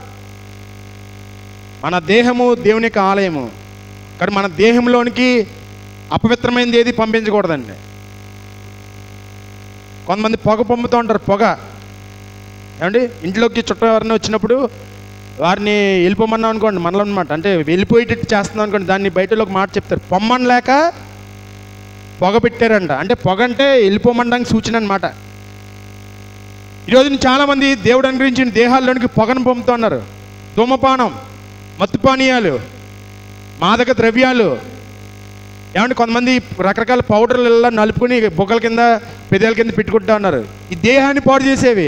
మన దేహము దేవుని యొక్క ఆలయము. కానీ మన దేహంలోనికి అపవిత్రమైనది ఏది పంపించకూడదండి. కొంతమంది పొగ పంపుతూ ఉంటారు. పొగ ఏమండి, ఇంట్లోకి చుట్టూ ఎవరైనా వచ్చినప్పుడు వారిని వెళ్ళిపోమన్నాం అనుకోండి, మనలో అనమాట, అంటే వెళ్ళిపోయేటట్టు చేస్తున్నాం అనుకోండి, దాన్ని బయటలో ఒక మాట చెప్తారు, పొమ్మని లేక పొగ పెట్టారంట. అంటే పొగ అంటే వెళ్ళిపోమనడానికి సూచన అనమాట. ఈరోజు చాలామంది దేవుడు అనుగ్రహించిన దేహాల్లోనికి పొగను పంపుతున్నారు. ధూమపానం, మత్తు పానీయాలు, మాదక ద్రవ్యాలు, ఏమంటే కొంతమంది రకరకాల పౌడర్లు నలుపుకొని బొగ్గల కింద పెదాల కింద పెట్టుకుంటా ఉన్నారు. ఈ దేహాన్ని పాడు చేసేవి.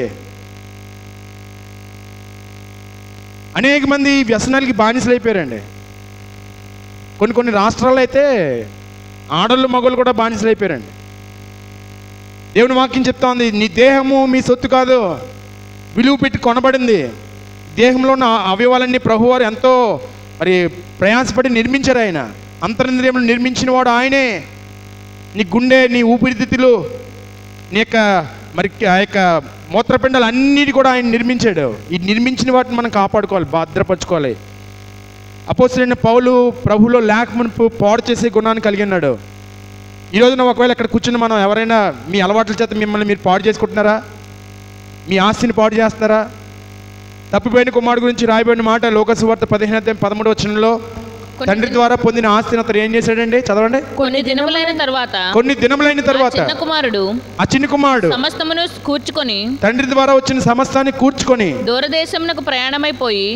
అనేక మంది వ్యసనాలకి బానిసలు అయిపోయారండి. కొన్ని రాష్ట్రాల్లో అయితే ఆడళ్ళు మగళ్ళు కూడా బానిసలు అయిపోయారండి. దేవుని వాక్యం చెప్తా ఉంది, నీ దేహము మీ సొత్తు కాదు, విలువ పెట్టి కొనబడింది. దేహంలో ఉన్న అవయవాలన్నీ ప్రభువారు ఎంతో మరి ప్రయాసపడి నిర్మించారు. ఆయన అంతరింద్రియములు నిర్మించిన వాడు ఆయనే. నీ గుండె, నీ ఊపిరితిత్తులు, నీ యొక్క మరి ఆ యొక్క మూత్రపిండాలు అన్నిటి కూడా ఆయన నిర్మించాడు. ఈ నిర్మించిన వాటిని మనం కాపాడుకోవాలి, భద్రపరచుకోవాలి. అపోస్తలుడైన పౌలు ప్రభువులో లేకమునుపు పాడు చేసే గుణాన్ని కలిగి ఉన్నాడు. ఈరోజున ఒకవేళ ఇక్కడ కూర్చుని మనం ఎవరైనా మీ అలవాట్ల చేత మిమ్మల్ని మీరు పాడు చేసుకుంటున్నారా? మీ ఆస్తిని పాడు చేస్తున్నారా? తప్పిపోయిన కుమారుడు గురించి రాయబడిన మాట లోకసువార్త 15:13 వచనంలో, తండ్రి ద్వారా పొందిన ఆస్తిని అతను ఏం చేశాడండి? చదవండి. కొన్ని దినములైన తర్వాత ఆ చిన్న కుమారుడు సమస్తమును కూర్చుకొని, తండ్రి ద్వారా వచ్చిన సమస్తాన్ని కూర్చుకొని దూరదేశమునకు ప్రయాణమైపోయి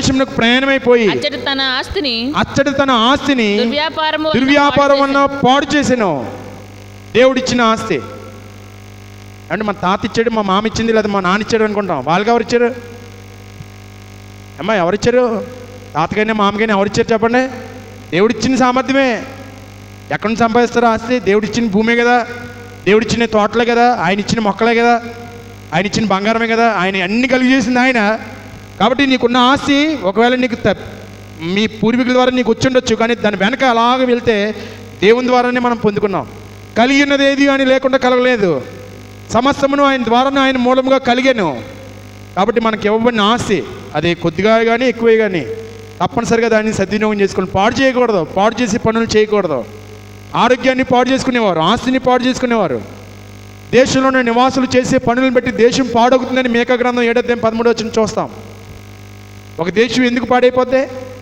అచ్చటి తన ఆస్తిని దుర్వ్యాపారం వలన పాడు చేసాను. దేవుడిచ్చిన ఆస్తి అంటే మా తాత ఇచ్చాడు, మా మామ ఇచ్చింది, లేదా మా నాన్న ఇచ్చాడు అనుకుంటాం. వాళ్ళకి ఎవరు ఇచ్చారు? అమ్మా ఎవరిచ్చారు? తాతకైనా మామకైనా ఎవరిచ్చారు చెప్పండి? దేవుడిచ్చిన సామర్థ్యమే. ఎక్కడి నుంచి సంపాదిస్తారు ఆస్తి? దేవుడిచ్చిన భూమే కదా, దేవుడిచ్చిన తోటలే కదా, ఆయన ఇచ్చిన మొక్కలే కదా, ఆయన ఇచ్చిన బంగారమే కదా, ఆయన అన్ని కలిగి చేసింది ఆయన. కాబట్టి నీకున్న ఆస్తి ఒకవేళ నీకు మీ పూర్వీకుల ద్వారా నీకు వచ్చి ఉండొచ్చు, కానీ దాని వెనక అలాగ వెళ్తే దేవుని ద్వారానే మనం పొందుకున్నాం. కలిగి ఉన్నది ఏది అని లేకుండా కలగలేదు. సమస్తమును ఆయన ద్వారానే, ఆయన మూలంగా కలిగాను. కాబట్టి మనకి ఇవ్వబడిన ఆస్తి అది కొద్దిగా కానీ ఎక్కువే కానీ తప్పనిసరిగా దాన్ని సద్వినియోగం చేసుకోండి. పాడు చేయకూడదు, పాడు చేసే పనులు చేయకూడదు. ఆరోగ్యాన్ని పాడు చేసుకునేవారు, ఆస్తిని పాడు చేసుకునేవారు. దేశంలో ఉన్న నివాసులు చేసే పనులను బట్టి దేశం పాడవుతుందని మేకా గ్రంథం 7:13 చూస్తాం. ఒక దేశం ఎందుకు పాడైపోద్ది?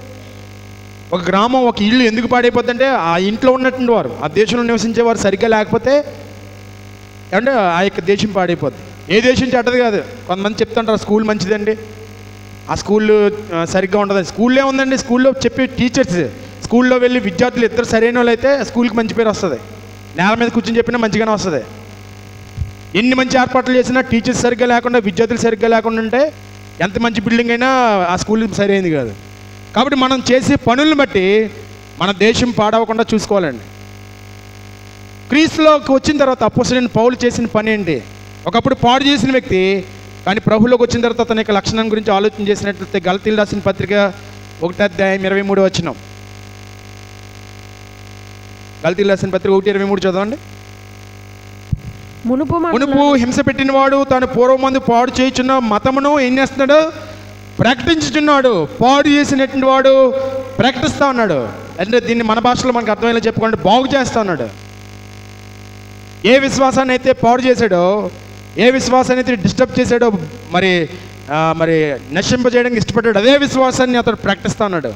ఒక గ్రామం, ఒక ఇల్లు ఎందుకు పాడైపోద్ది అంటే ఆ ఇంట్లో ఉన్నటువంటి వారు, ఆ దేశంలో నివసించేవారు సరిగ్గా లేకపోతే అంటే ఆ యొక్క దేశం పాడైపోద్ది. ఏ దేశం చెడ్డది కాదు. కొంతమంది చెప్తుంటారు స్కూల్ మంచిదండి, ఆ స్కూల్ సరిగ్గా ఉండదు. స్కూల్లో ఉందండి, స్కూల్లో చెప్పే టీచర్స్, స్కూల్లో వెళ్ళి విద్యార్థులు ఇద్దరు సరైన వాళ్ళు అయితే స్కూల్కి మంచి పేరు వస్తుంది. నేల మీద కూర్చొని చెప్పినా మంచిగానే వస్తుంది. ఎన్ని మంచి ఏర్పాట్లు చేసినా టీచర్స్ సరిగ్గా లేకుండా, విద్యార్థులు సరిగ్గా లేకుండా ఉంటే ఎంత మంచి బిల్డింగ్ అయినా ఆ స్కూల్ సరైనది కాదు. కాబట్టి మనం చేసే పనులను బట్టి మన దేశం పాడవకుండా చూసుకోవాలండి. క్రీస్తులోకి వచ్చిన తర్వాత అపోస్తలుడైన పౌలు చేసిన పని ఏంటి? ఒకప్పుడు పాడు చేసిన వ్యక్తి, కానీ ప్రభులోకి వచ్చిన తర్వాత అతని యొక్క లక్షణం గురించి ఆలోచన చేసినట్లయితే గలతీయులకు రాసిన పత్రిక 1:23 గలతీయులకు రాసిన పత్రిక 1:23 చదవండి. మునుపు హింస పెట్టినవాడు తాను పూర్వమందు పాడు చేయుచున్న మతమును ఏం చేస్తున్నాడు? ప్రకటించుచున్నాడు. పాడు చేసినటువంటి వాడు ప్రకటిస్తూ ఉన్నాడు. అంటే దీన్ని మన భాషలో మనకు అర్థమయ్యేలా చెప్పుకోండి, బాగు చేస్తూ ఉన్నాడు. ఏ విశ్వాసాన్ని అయితే పాడు చేశాడో, ఏ విశ్వాసాన్ని అయితే డిస్టర్బ్ చేశాడో, మరి నశింపజేయడానికి ఇష్టపడ్డాడు, అదే విశ్వాసాన్ని అతడు ప్రకటిస్తూ ఉన్నాడు.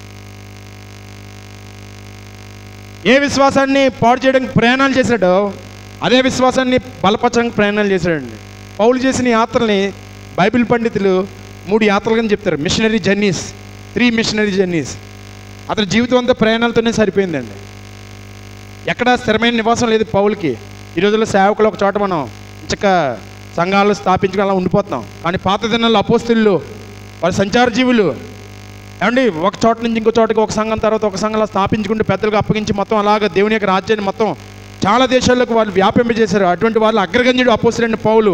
ఏ విశ్వాసాన్ని పాడు చేయడానికి ప్రయాణాలు చేశాడో అదే విశ్వాసాన్ని బలపరచడానికి ప్రయాణాలు చేశాడండి. పౌలు చేసిన యాత్రల్ని బైబిల్ పండితులు 3 యాత్రలుగా చెప్తారు. Missionary journeys, 3 missionary journeys. అతని జీవితం అంతా ప్రయాణాలతోనే సరిపోయిందండి. ఎక్కడ స్థిరమైన నివాసం లేదు పౌలుకి. ఈ రోజుల్లో సేవకులు ఒక చోట మనం చక్క సంఘాలు స్థాపించుకుని అలా ఉండిపోతున్నాం. కానీ పాత దినాల్లో అపోస్తలులు వారి సంచార జీవులు ఏమండి, ఒక చోట నుంచి ఇంకో చోటకి, ఒక సంఘం తర్వాత ఒక సంఘంలో స్థాపించుకుంటూ పెద్దలకు అప్పగించి మొత్తం అలాగ దేవుని యొక్క రాజ్యాన్ని మొత్తం చాలా దేశాలకు వాళ్ళు వ్యాపింపజేశారు. అటువంటి వాళ్ళు అగ్రగణ్యుడు అపోస్తలుడైన పౌలు.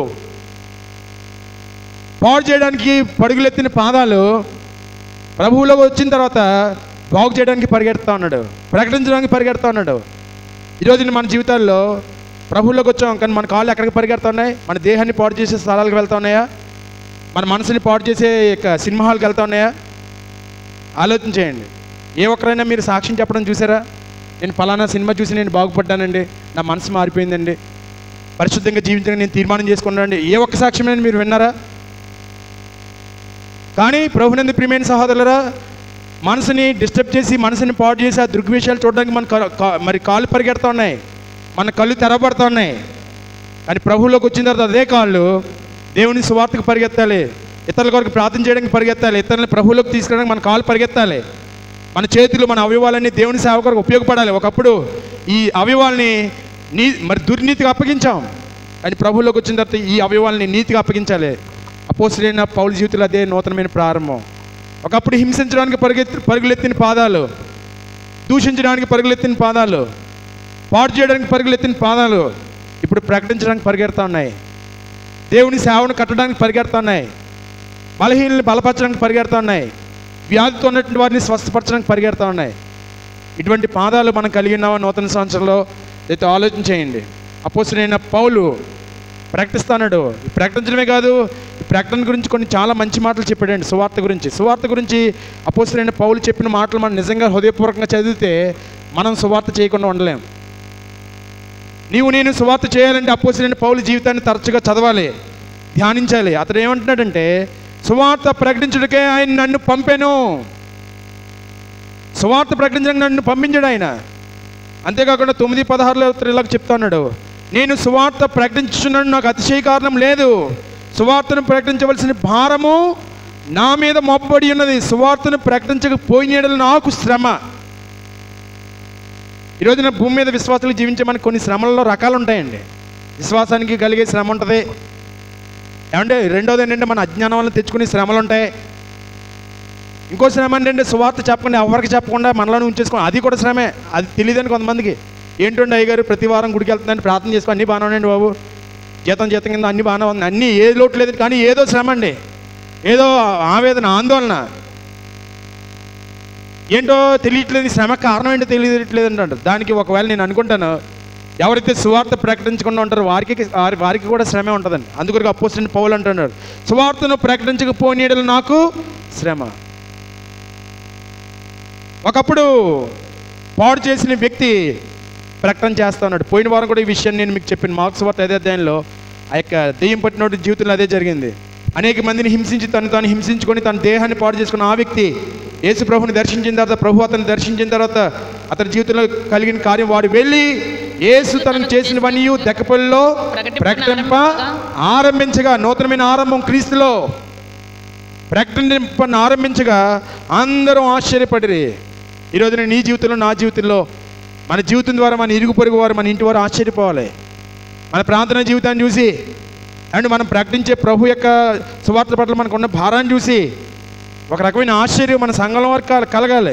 పాడు చేయడానికి పరుగులెత్తిన పాదాలు ప్రభువులోకి వచ్చిన తర్వాత బాగు చేయడానికి పరిగెడతా ఉన్నాడు, ప్రకటించడానికి పరిగెడతా ఉన్నాడు. ఈరోజు మన జీవితాల్లో ప్రభువులోకి వచ్చాం, కానీ మన కాళ్ళు ఎక్కడికి పరిగెడతా ఉన్నాయి? మన దేహాన్ని పాడు చేసే స్థలాలకు వెళ్తా ఉన్నాయా? మన మనసుని పాడు చేసే సినిమా హాల్కి వెళ్తా ఉన్నాయా? ఆలోచన చేయండి. ఏ ఒక్కరైనా మీరు సాక్ష్యం చెప్పడం చూసారా? నేను ఫలానా సినిమా చూసి నేను బాగుపడ్డానండి, నా మనసు మారిపోయిందండి, పరిశుద్ధంగా జీవించడానికి నేను తీర్మానం చేసుకున్నానండి, ఏ ఒక్క సాక్ష్యమైనా మీరు విన్నారా? కానీ ప్రభునందు ప్రియమైన సహోదరులారా, మనసుని డిస్టర్బ్ చేసి మనసుని పాడు చేసి ఆ దృగ్విషయాలు చూడడానికి మరి కాళ్ళు పరిగెడతా ఉన్నాయి, మన కళ్ళు తెరబడతా ఉన్నాయి. కానీ ప్రభువులోకి వచ్చిన తర్వాత అదే కాళ్ళు దేవుని సువార్తకు పరిగెత్తాలి, ఇతరుల కొరకు ప్రార్థన చేయడానికి పరిగెత్తాలి, ఇతరులని ప్రభువులోకి తీసుకురావడానికి మన కాళ్ళు పరిగెత్తాలి, మన చేతులు మన అవయవాలన్నీ దేవుని సేవ కొరకు ఉపయోగపడాలి. ఒకప్పుడు ఈ అవయవాల్ని మరి దుర్నీతిగా అప్పగించాం, కానీ ప్రభువులోకి వచ్చిన తర్వాత ఈ అవయవాల్ని నీతిగా అప్పగించాలి. అపోస్తలుడైన పౌలు జీవితంలో అదే నూతనమైన ప్రారంభం. ఒకప్పుడు హింసించడానికి పరుగులెత్తిన పాదాలు, దూషించడానికి పరుగులెత్తిన పాదాలు, పాడు చేయడానికి పరుగులెత్తిన పాదాలు ఇప్పుడు ప్రకటించడానికి పరిగెడతా ఉన్నాయి, దేవుని సేవను కట్టడానికి పరిగెడతా ఉన్నాయి, బలహీనల్ని బలపరచడానికి పరిగెడతా ఉన్నాయి, వ్యాధితో ఉన్నటువంటి వారిని స్వస్థపరచడానికి పరిగెడతా ఉన్నాయి. ఇటువంటి పాదాలు మనం కలిగి ఉన్నామా నూతన సంవత్సరంలో? అయితే ఆలోచన చేయండి. అపోస్తలుడైన పౌలు ప్రకటిస్తున్నాడు. ప్రకటించడమే కాదు, ఈ ప్రకటన గురించి కొన్ని చాలా మంచి మాటలు చెప్పాడండి. సువార్త గురించి అపోస్తలుడైన పౌలు చెప్పిన మాటలు మనం నిజంగా హృదయపూర్వకంగా చదివితే మనం సువార్త చేయకుండా ఉండలేం. నేను సువార్త చేయాలంటే అపోస్తలుడైన పౌలు జీవితాన్ని తరచుగా చదవాలి, ధ్యానించాలి. అతడు ఏమంటున్నాడంటే, సువార్త ప్రకటించడానికే ఆయన నన్ను పంపాను, సువార్త ప్రకటించడానికి నన్ను పంపించాడు ఆయన. అంతేకాకుండా 9:16 ఇలాగ చెప్తా ఉన్నాడు, నేను సువార్త ప్రకటించున్నాను, నాకు అతిశయ కారణం లేదు, సువార్తను ప్రకటించవలసిన భారము నా మీద మోపబడి ఉన్నది, సువార్తను ప్రకటించకపోయిన నాకు శ్రమ. ఈరోజున భూమి మీద విశ్వాసాలు జీవించే మనకు కొన్ని శ్రమలలో రకాలు ఉంటాయండి. విశ్వాసానికి కలిగే శ్రమ ఉంటుంది, ఏమంటే రెండోది ఏంటంటే మన అజ్ఞానం వల్ల తెచ్చుకునే శ్రమలు ఉంటాయి. ఇంకో శ్రమ ఏంటంటే సువార్త చెప్పకుండా ఎవరికి చెప్పకుండా మనలోనే ఉంచేసుకోండి, అది కూడా శ్రమే. అది తెలియదని కొంతమందికి. ఏంటంటే అయ్యగారు ప్రతి వారం గుడికి వెళ్తుందని ప్రార్థన చేసుకో, అన్నీ బాగానే ఉన్నాయండి బాబు, జీతం కింద అన్నీ బాగానే ఉంది, అన్నీ ఏ లోటు లేదు, కానీ ఏదో శ్రమ అండి, ఏదో ఆవేదన ఆందోళన, ఏంటో తెలియట్లేదు, శ్రమ కారణం ఏంటో తెలియట్లేదు అంటారు. దానికి ఒకవేళ నేను అనుకుంటాను, ఎవరైతే సువార్త ప్రకటించకుండా ఉంటారో వారికి కూడా శ్రమే ఉంటుందండి. అందుకొరకు అపోస్తలుడైన పౌలు అంటున్నాడు, సువార్తను ప్రకటించకపోయిన నాకు శ్రమ. ఒకప్పుడు పాడు చేసిన వ్యక్తి ప్రకటన చేస్తా ఉన్నాడు. పోయిన వారం కూడా ఈ విషయాన్ని నేను మీకు చెప్పాను. మార్క్స్ వార్త 5వ అధ్యాయంలో ఆ యొక్క దెయ్యం పట్టినోడి జీవితంలో అదే జరిగింది. అనేక మందిని హింసించి తాను హింసించుకొని తన దేహాన్ని పాడు చేసుకున్న ఆ వ్యక్తి యేసు ప్రభుని దర్శించిన తర్వాత, ప్రభు అతన్ని దర్శించిన తర్వాత అతని జీవితంలో కలిగిన కార్యం, వాడు వెళ్ళి యేసు తనకు చేసినవన్నీ దెక్కపల్లిలో ప్రకటింప ఆరంభించగా, నూతనమైన ఆరంభం క్రీస్తులో ప్రకటింప ఆరంభించగా అందరూ ఆశ్చర్యపడిరి. ఈరోజున నీ జీవితంలో, నా జీవితంలో, మన జీవితం ద్వారా మన ఇరుగు పొరుగు వారు, మన ఇంటి వారు ఆశ్చర్యపోవాలి. మన ప్రార్థన జీవితాన్ని చూసి, అండ్ మనం ప్రకటించే ప్రభు యొక్క సువార్త పట్ల మనకున్న భారాన్ని చూసి ఒక రకమైన ఆశ్చర్యం మన సంఘంలో వరకు కలగాలి,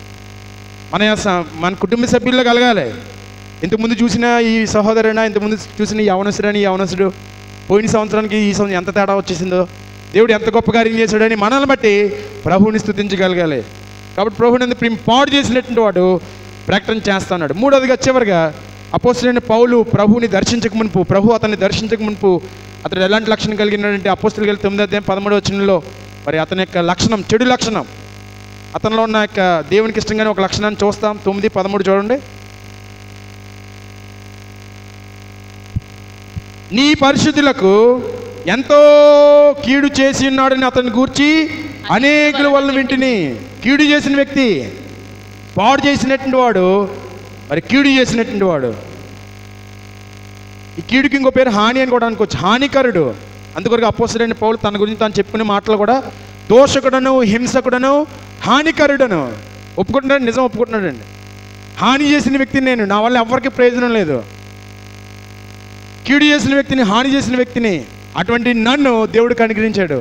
మన కుటుంబ సభ్యుల్లో కలగాలి. ఇంతకుముందు చూసిన ఈ సహోదరైనా, ఇంతకుముందు చూసిన ఈ యవనస్తుడు పోయిన సంవత్సరానికి ఈ సంవత్సరం ఎంత తేడా వచ్చేసిందో, దేవుడు ఎంత గొప్ప కార్యం చేశాడని మనల్ని బట్టి ప్రభువుని స్తుతించగలగాలి. కాబట్టి ప్రభువుని పాడు చేసినటువంటి వాడు ప్రకటన చేస్తున్నాడు. మూడవదిగా చివరిగా అపోస్తలుడైన పౌలు ప్రభువుని దర్శించక మునుపు, ప్రభు అతన్ని దర్శించక మునుపు అతడు ఎలాంటి లక్షణం కలిగినాడంటే, అపోస్తలుల 9వ అధ్యాయం 13వ వచనంలో మరి అతని యొక్క లక్షణం, చెడు లక్షణం, అతనిలో ఉన్న యొక్క దేవునికి ఇష్టంగానే ఒక లక్షణాన్ని చూస్తాం. 9:13 చూడండి. నీ పరిశుద్ధులకు ఎంతో కీడు చేసి ఉన్నాడని అతన్ని గూర్చి అనేకుల వల్ల వింటిని. కీడు చేసిన వ్యక్తి, పాడు చేసినటువంటి వాడు, మరి కీడు చేసినటువంటి వాడు. ఈ కీడుకి ఇంకో పేరు హాని అని కూడా అనుకోవచ్చు, హానికరుడు. అందుకొరకు అపోస్తలుడైన పౌలు తన గురించి తాను చెప్పుకునే మాటలు కూడా దోషకుడను, హింసకుడను, హానికరుడను. ఒప్పుకుంటున్నాడు, నిజం ఒప్పుకుంటున్నాడండి. హాని చేసిన వ్యక్తిని నేను, నా వల్ల ఎవరికి ప్రయోజనం లేదు. కీడు చేసిన వ్యక్తిని, హాని చేసిన వ్యక్తిని, అటువంటి నన్ను దేవుడు కనికరించాడు.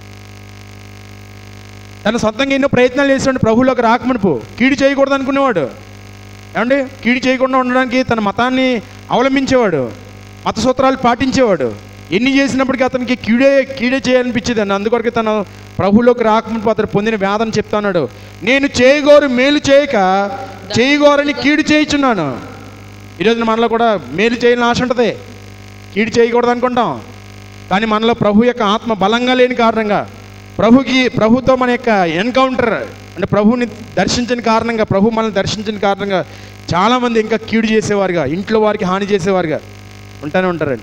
తన సొంతంగా ఎన్నో ప్రయత్నాలు చేసాడు ప్రభువులోకి రాకమునుపు. కీడు చేయకూడదు అనుకునేవాడు. ఏమండి, కీడు చేయకుండా ఉండడానికి తన మతాన్ని అవలంబించేవాడు, మత సూత్రాలు పాటించేవాడు. ఎన్ని చేసినప్పటికీ అతనికి కీడే చేయాలనిపించేది అండి. అందుకొరకు తన ప్రభువులోకి రాకమునుపు అతను పొందిన వేదన చెప్తున్నాడు. నేను చేయగోరు మేలు చేయక చేయగోరని కీడు చేయించున్నాను. ఈరోజు మనలో కూడా మేలు చేయాలని ఆశ ఉంటుంది, కీడు చేయకూడదు అనుకుంటాం. కానీ మనలో ప్రభు యొక్క ఆత్మ బలంగా లేని కారణంగా, ప్రభుతో మన యొక్క ఎన్కౌంటర్ అంటే ప్రభువుని దర్శించిన కారణంగా, ప్రభు మనల్ని దర్శించిన కారణంగా చాలామంది ఇంకా కీడు చేసేవారుగా, ఇంట్లో వారికి హాని చేసేవారుగా ఉంటూనే ఉంటారండి.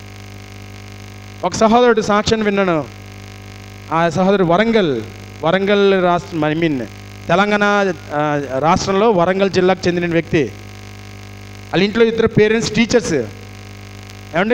ఒక సహోదరుడు సాక్ష్యాన్ని విన్నాను. ఆ సహోదరుడు వరంగల్ రాష్ట్రం, తెలంగాణ రాష్ట్రంలో వరంగల్ జిల్లాకు చెందిన వ్యక్తి. వాళ్ళ ఇంట్లో ఇద్దరు పేరెంట్స్ టీచర్స్. ఏమండి,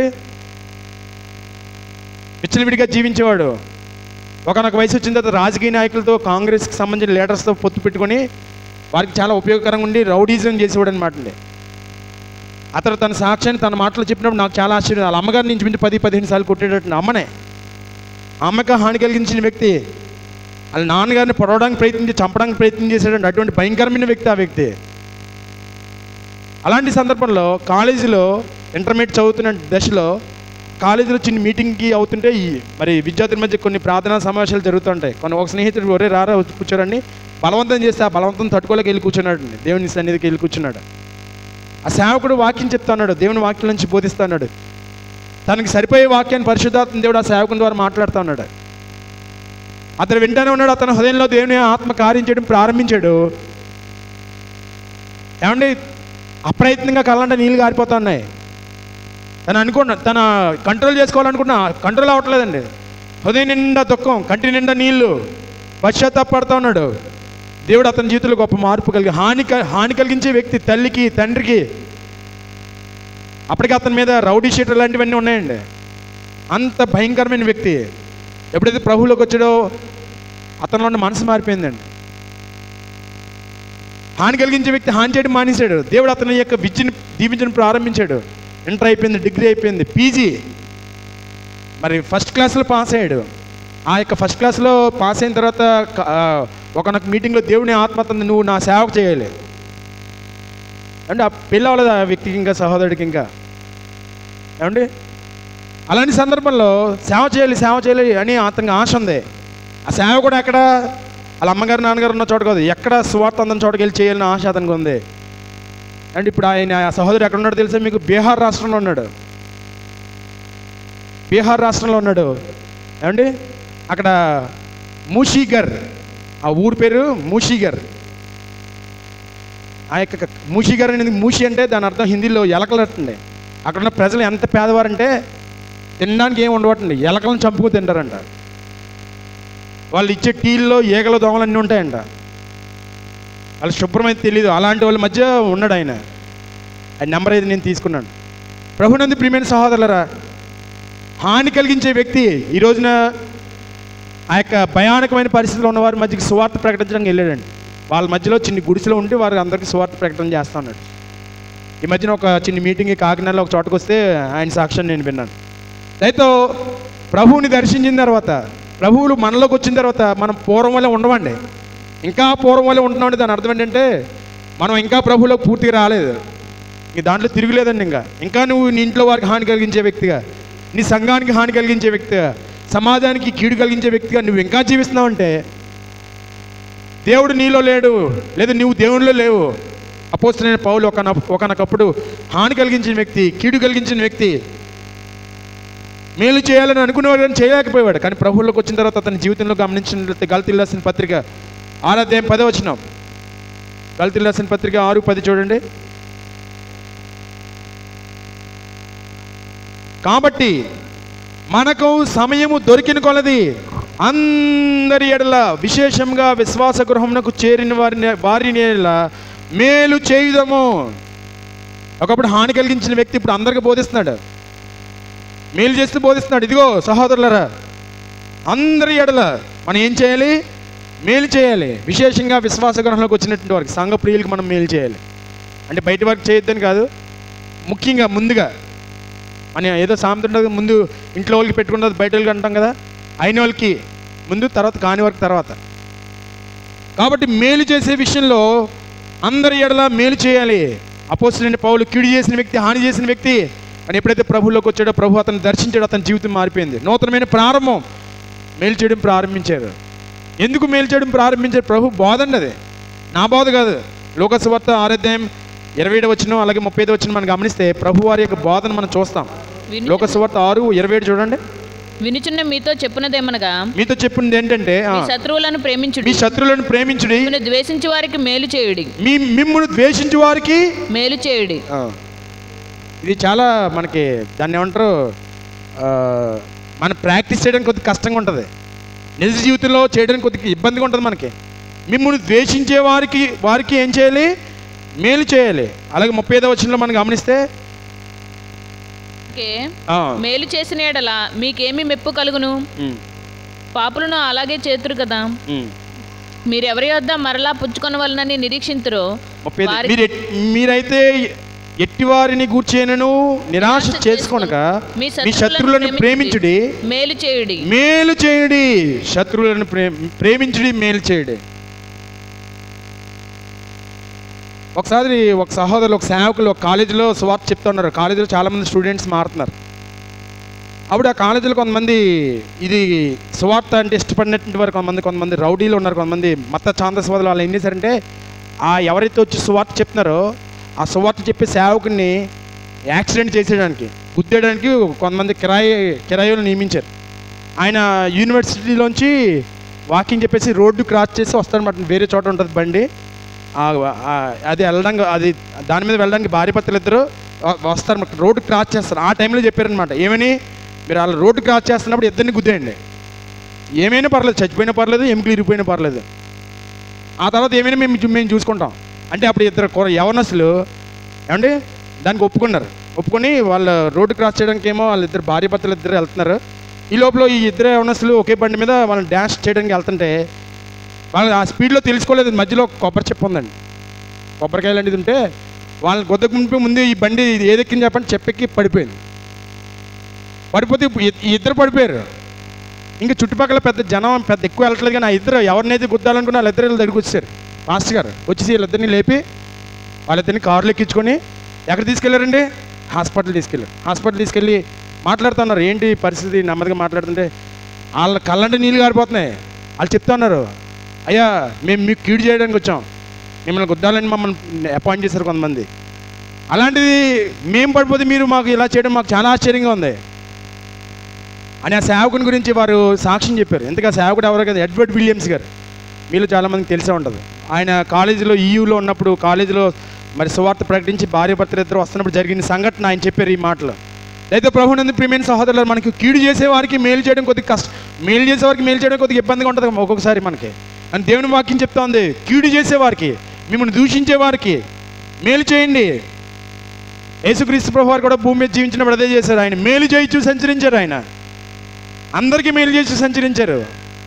విచ్చలవిడిగా జీవించేవాడు. ఒకనొక వయసు వచ్చిన తర్వాత రాజకీయ నాయకులతో, కాంగ్రెస్కి సంబంధించిన లీడర్స్తో పొత్తు పెట్టుకొని వారికి చాలా ఉపయోగకరంగా ఉండి రౌడీజం చేసేవాడు అనమాట అండి. అతను తన సాక్ష్యాన్ని తన మాటలు చెప్పినప్పుడు నాకు చాలా ఆశ్చర్యం. వాళ్ళ అమ్మగారిని నుంచి 10-15 సార్లు కొట్టేటట్టు అమ్మనే, అమ్మకి హాని కలిగించిన వ్యక్తి. వాళ్ళ నాన్నగారిని పొడవడానికి ప్రయత్నించి చంపడానికి ప్రయత్నం చేశాడండి. అటువంటి భయంకరమైన వ్యక్తి ఆ వ్యక్తి. అలాంటి సందర్భంలో కాలేజీలో ఇంటర్మీడియట్ చదువుతున్న దశలో కాలేజీలో చిన్న మీటింగ్కి అవుతుంటే మరి విద్యార్థుల మధ్య కొన్ని ప్రార్థనా సమావేశాలు జరుగుతుంటాయి. ఒక స్నేహితుడు ఒరే రారా కూర్చోరండి, బలవంతం చేస్తే ఆ బలవంతం తట్టుకోలేక వెళ్ళి కూర్చున్నాడు అండి. దేవుని సన్నిధికి వెళ్ళి కూర్చున్నాడు. ఆ సేవకుడు వాక్యం చెప్తున్నాడు, దేవుని వాక్యం నుంచి బోధిస్తున్నాడు. తనకి సరిపోయే వాక్యాన్ని పరిశుద్ధాత్మ దేవుడు ఆ సేవకుని ద్వారా మాట్లాడుతూ ఉన్నాడు. అతను వింటానే ఉన్నాడు. అతని హృదయంలో దేవుని ఆత్మ కార్యం చేయడం ప్రారంభించాడు. ఏమండి, అప్రయత్నంగా కళ్ళంటే నీళ్ళు గారిపోతా ఉన్నాయి. తన కంట్రోల్ చేసుకోవాలనుకున్నా కంట్రోల్ అవ్వట్లేదండి. హృదయం నిండా దుఃఖం, కంటి నిండా నీళ్లు, పశ్చాత్తాపడుతూ ఉన్నాడు. దేవుడు అతని జీవితంలో గొప్ప మార్పు హాని కలిగించే వ్యక్తి తల్లికి, తండ్రికి. అప్పటికి అతని మీద రౌడీ షీటర్ లాంటివన్నీ ఉన్నాయండి. అంత భయంకరమైన వ్యక్తి. ఎప్పుడైతే ప్రభువులోకి వచ్చాడో అతనిలో ఉన్న మనసు మారిపోయిందండి. హాని కలిగించే వ్యక్తి హాని చేయడం మానేశాడు. దేవుడు అతని యొక్క విద్యను దీవించడం ప్రారంభించాడు. ఇంటర్ అయిపోయింది, డిగ్రీ అయిపోయింది, పీజీ మరి ఫస్ట్ క్లాస్లో పాస్ అయ్యాడు. ఆ యొక్క ఫస్ట్ క్లాస్లో పాస్ అయిన తర్వాత ఒకనొక మీటింగ్లో దేవుని ఆత్మతంది నువ్వు నా సేవకు చేయాలి అంటే ఆ పెళ్ళి అవ్వలేదు ఆ వ్యక్తికి, ఇంకా సహోదరుడికి. ఇంకా ఏమండి, అలాంటి సందర్భంలో సేవ చేయాలి అని అతనికి ఆశ ఉంది. ఆ సేవ కూడా ఎక్కడ వాళ్ళ అమ్మగారు నాన్నగారు ఉన్న చోట కాదు, ఎక్కడ సువార్త అందని చోటకి వెళ్ళి చేయాలని ఆశ అతనికి ఉంది. అండ్ ఇప్పుడు ఆయన ఆ సహోదరు ఎక్కడ ఉన్నాడో తెలుసా మీకు? బీహార్ రాష్ట్రంలో ఉన్నాడు. ఏమండి, అక్కడ మూషీగర్, ఆ ఊరి పేరు మూషీగర్. ఆ యొక్క మూషీగర్ అనేది, మూషి అంటే దాని అర్థం హిందీలో ఎలకలట్టండి. అక్కడ ఉన్న ప్రజలు ఎంత పేదవారంటే తినడానికి ఏమి ఉండవటండి, ఎలకలను చంపుకు తింటారంట. వాళ్ళు ఇచ్చే టీల్లో ఈగల దోమలు అన్నీ ఉంటాయంట. వాళ్ళు శుభ్రమైతే తెలియదు. అలాంటి వాళ్ళ మధ్య ఉన్నాడు ఆయన. ఆయన నెంబర్ అయితే నేను తీసుకున్నాను. ప్రభునందు ప్రియమైన సహోదరులరా, హాని కలిగించే వ్యక్తి ఈ రోజున ఆ యొక్క భయానకమైన పరిస్థితిలో ఉన్న వారి మధ్యకి సువార్త ప్రకటించడానికి వెళ్ళాడండి. వాళ్ళ మధ్యలో చిన్న గుడిసెలో ఉండి వారు అందరికీ సువార్త ప్రకటన చేస్తూ ఉన్నాడు. ఈ మధ్యన ఒక చిన్న మీటింగ్ కాకినాడలో ఒక చోటకు వస్తే ఆయన సాక్ష్యాన్ని నేను విన్నాను. అయితే ప్రభువుని దర్శించిన తర్వాత, ప్రభువులు మనలోకి వచ్చిన తర్వాత మనం పూర్వం వల్ల ఉండవండి, ఇంకా పూర్వం వల్ల ఉంటున్నామండి. దాని అర్థం ఏంటంటే మనం ఇంకా ప్రభువులోకి పూర్తిగా రాలేదు. ఇంక దాంట్లో తిరుగులేదండి. ఇంకా నువ్వు నీ ఇంట్లో వారికి హాని కలిగించే వ్యక్తిగా, నీ సంఘానికి హాని కలిగించే వ్యక్తిగా, సమాజానికి కీడు కలిగించే వ్యక్తిగా నువ్వు ఇంకా జీవిస్తున్నావంటే దేవుడు నీలో లేడు, లేదా నువ్వు దేవునిలో లేవు. అపోస్తలుడైన పౌలు ఒకనొకప్పుడు హాని కలిగించిన వ్యక్తి, కీడు కలిగించిన వ్యక్తి, మేలు చేయాలని అనుకునేవాడు కానీ చేయలేకపోయాడు. కానీ ప్రభువులోకి వచ్చిన తర్వాత అతని జీవితంలో గమనించినట్లయితే గలతీయులకు రాసిన పత్రిక 6వ అధ్యాయం 10వ వచనం, గలతీయులకు రాసిన పత్రిక 6:10 చూడండి. కాబట్టి మనకు సమయము దొరికిన కొలది అందరి ఎడల, విశేషంగా విశ్వాస గృహమునకు చేరిన వారిని మేలు చేయుదము. ఒకప్పుడు హాని కలిగించిన వ్యక్తి ఇప్పుడు అందరికీ బోధిస్తున్నాడు, మేలు చేస్తూ బోధిస్తున్నాడు. ఇదిగో సహోదరులరా, అందరి ఎడల మనం ఏం చేయాలి? మేలు చేయాలి. విశేషంగా విశ్వాస గృహంలోకి వచ్చినటువంటి వారికి, సంఘ ప్రియులకి మనం మేలు చేయాలి. అంటే బయట వరకు చేయొద్దని కాదు, ముఖ్యంగా ముందుగా అని ఏదో సామెత ఉంటుంది, ముందు ఇంట్లో వాళ్ళకి పెట్టుకున్నది బయట వాళ్ళకి అంటాం కదా, అయిన వాళ్ళకి ముందు, తర్వాత కాని వారికి తర్వాత. కాబట్టి మేలు చేసే విషయంలో అందరి ఎడల మేలు చేయాలి. అపోస్తలుడైన పౌలు కీడు చేసిన వ్యక్తి, హాని చేసిన వ్యక్తి అని ఎప్పుడైతే ప్రభువులోకి వచ్చాడో, ప్రభు అతను దర్శించాడో, అతని జీవితం మారిపోయింది. నూతనమైన ప్రారంభం, మేలు చేయడం ప్రారంభించారు. ఎందుకు మేలు చేయడం ప్రారంభించారు? ప్రభు బోధ అండి అది, నా బోధ కాదు. లోక సువార్త 6:27 అలాగే 35 మనం గమనిస్తే ప్రభు వారి యొక్క బోధన మనం చూస్తాం. లోక సువార్త 6:27 చూడండి. వినుచున్న మీతో చెప్పినదేమనగా, మీతో చెప్పింది ఏంటంటే, మీ శత్రువులను ప్రేమించుడి, మీ శత్రువులను ప్రేమించుడి, మిమ్మును ద్వేషించు వారికి మేలు చేయుడి, మిమ్మును ద్వేషించు వారికి మేలు చేయుడి. ఇది చాలా మనకి దాన్ని ఏమంటారు, మనం ప్రాక్టీస్ చేయడానికి కొద్దిగా కష్టంగా ఉంటుంది, నిజ జీవితంలో చేయడానికి కొద్దిగా ఇబ్బందిగా ఉంటుంది మనకి. మిమ్మల్ని ద్వేషించే వారికి ఏం చేయాలి? మేలు చేయాలి. అలాగే 35 మనం గమనిస్తే, మేలు చేసిన ఎడల మీకేమి మెప్పు కలుగును? పాపులను అలాగే చేతురు కదా. మీరెవరి వద్ద మరలా పుచ్చుకొనవలనని నిరీక్షింతురో మీరైతే ఎట్టివారిని గూర్చేనను నిరాశ చేసుకొనక మీ శత్రువులను ప్రేమించుడి, మేలు చేయుడి. మేలు చేయుడి, శత్రువులను ప్రేమించుడి, మేలు చేయుడి. ఒకసారి ఒక సహోదరులు, ఒక సేవకులు ఒక కాలేజీలో సువార్త చెప్తున్నారు. కాలేజీలో చాలామంది స్టూడెంట్స్ మారుతున్నారు. అప్పుడు ఆ కాలేజీలో కొంతమంది ఇది సువార్త అంటే ఇష్టపడినటువంటి వారు కొంతమంది రౌడీలు ఉన్నారు, కొంతమంది మత ఛాందస్వాదులు. వాళ్ళు ఏం చేశారంటే, ఆ ఎవరైతే వచ్చి సువార్త చెప్తున్నారో ఆ సువార్త చెప్పే సేవకుని యాక్సిడెంట్ చేసేయడానికి, గుద్దేయడానికి కొంతమంది కిరాయిలు నియమించారు. ఆయన యూనివర్సిటీలోంచి వాకింగ్ చెప్పేసి రోడ్డు క్రాస్ చేసి వస్తారన్నమాట. వేరే చోట ఉంటుంది బండి, అది దాని మీద వెళ్ళడానికి భార్యాభర్తలు ఇద్దరు వస్తారు, రోడ్డు క్రాస్ చేస్తారు. ఆ టైంలో చెప్పారనమాట, ఏమని, మీరు వాళ్ళ రోడ్డు క్రాస్ చేస్తున్నప్పుడు ఇద్దరిని గుద్దేయండి, ఏమైనా పర్లేదు, చచ్చిపోయినా పర్లేదు, ఎముకలు ఇరిగిపోయినా పర్లేదు, ఆ తర్వాత ఏమైనా మేము చూసుకుంటాం అంటే. అప్పుడు ఇద్దరు యవనస్తులు ఏమండి దానికి ఒప్పుకొని వాళ్ళ రోడ్డు క్రాస్ చేయడానికి ఏమో వాళ్ళిద్దరు భార్యాభర్తలు ఇద్దరు వెళ్తున్నారు. ఈ లోపల ఈ ఇద్దరు యవనస్తులు ఒకే బండి మీద వాళ్ళని డాష్ చేయడానికి వెళ్తుంటే, వాళ్ళు ఆ స్పీడ్లో తెలుసుకోలేదు, మధ్యలో కొబ్బరి చెప్పు ఉందండి, కొబ్బరికాయలు అనేది ఉంటే వాళ్ళని గొద్దకు ముందు ఈ బండి ఏదెక్కింది చెప్పండి, చెప్పెక్కి పడిపోయింది. పడిపోతే ఈ ఇద్దరు పడిపోయారు. ఇంకా చుట్టుపక్కల జనం ఎక్కువ వెళ్ళట్లేదు, కానీ ఆ ఇద్దరు ఎవరినైతే గుద్దాలనుకున్నా వాళ్ళిద్దరు దగ్గరికి వచ్చారు. మాస్టర్ గారు వచ్చేసి వీళ్ళిద్దరిని లేపి వాళ్ళిద్దరిని కారులో ఎక్కించుకొని ఎక్కడ తీసుకెళ్లారండి? హాస్పిటల్ తీసుకెళ్ళి మాట్లాడుతున్నారు. ఏంటి పరిస్థితి? నెమ్మదిగా మాట్లాడుతుంటే వాళ్ళ కళ్ళంటే నీళ్ళు గారిపోతున్నాయి. వాళ్ళు చెప్తా ఉన్నారు, అయ్యా మేము మీకు కీడు చేయడానికి వచ్చాం, మిమ్మల్ని గుద్దాలని మమ్మల్ని అపాయింట్ చేశారు కొంతమంది. అలాంటిది మేము పడిపోతే మీరు మాకు ఇలా చేయడం మాకు చాలా ఆశ్చర్యంగా ఉంది అని ఆ సేవకుని గురించి వారు సాక్ష్యం చెప్పారు. ఎందుకు ఆ సేవకుడు ఎవరో కదా, ఎడ్వర్డ్ విలియమ్స్ గారు, మీలో చాలామందికి తెలిసే ఉంటుంది. ఆయన కాలేజీలో ఈయూలో ఉన్నప్పుడు కాలేజీలో మరి సువార్త ప్రకటించి భార్యాభర్తలు ఇద్దరు వస్తున్నప్పుడు జరిగిన సంఘటన ఆయన చెప్పారు ఈ మాటలు. అయితే ప్రభునందు ప్రియమైన సహోదరులు, మనకి కీడు చేసేవారికి మేలు చేయడం కొద్దిగా కష్టం, మేలు చేసేవారికి మేలు చేయడం కొద్దిగా ఇబ్బందిగా ఉంటుంది ఒక్కొక్కసారి మనకి. అని దేవుని వాక్యం చెప్తా ఉంది, కీడు చేసేవారికి, మిమ్మల్ని దూషించేవారికి మేలు చేయండి. యేసుక్రీస్తు ప్రభు వారు కూడా భూమి మీద జీవించినప్పుడు అదే చేశారు. ఆయన మేలు చేయించు సంచరించారు, ఆయన అందరికీ మేలు చేసి సంచరించారు.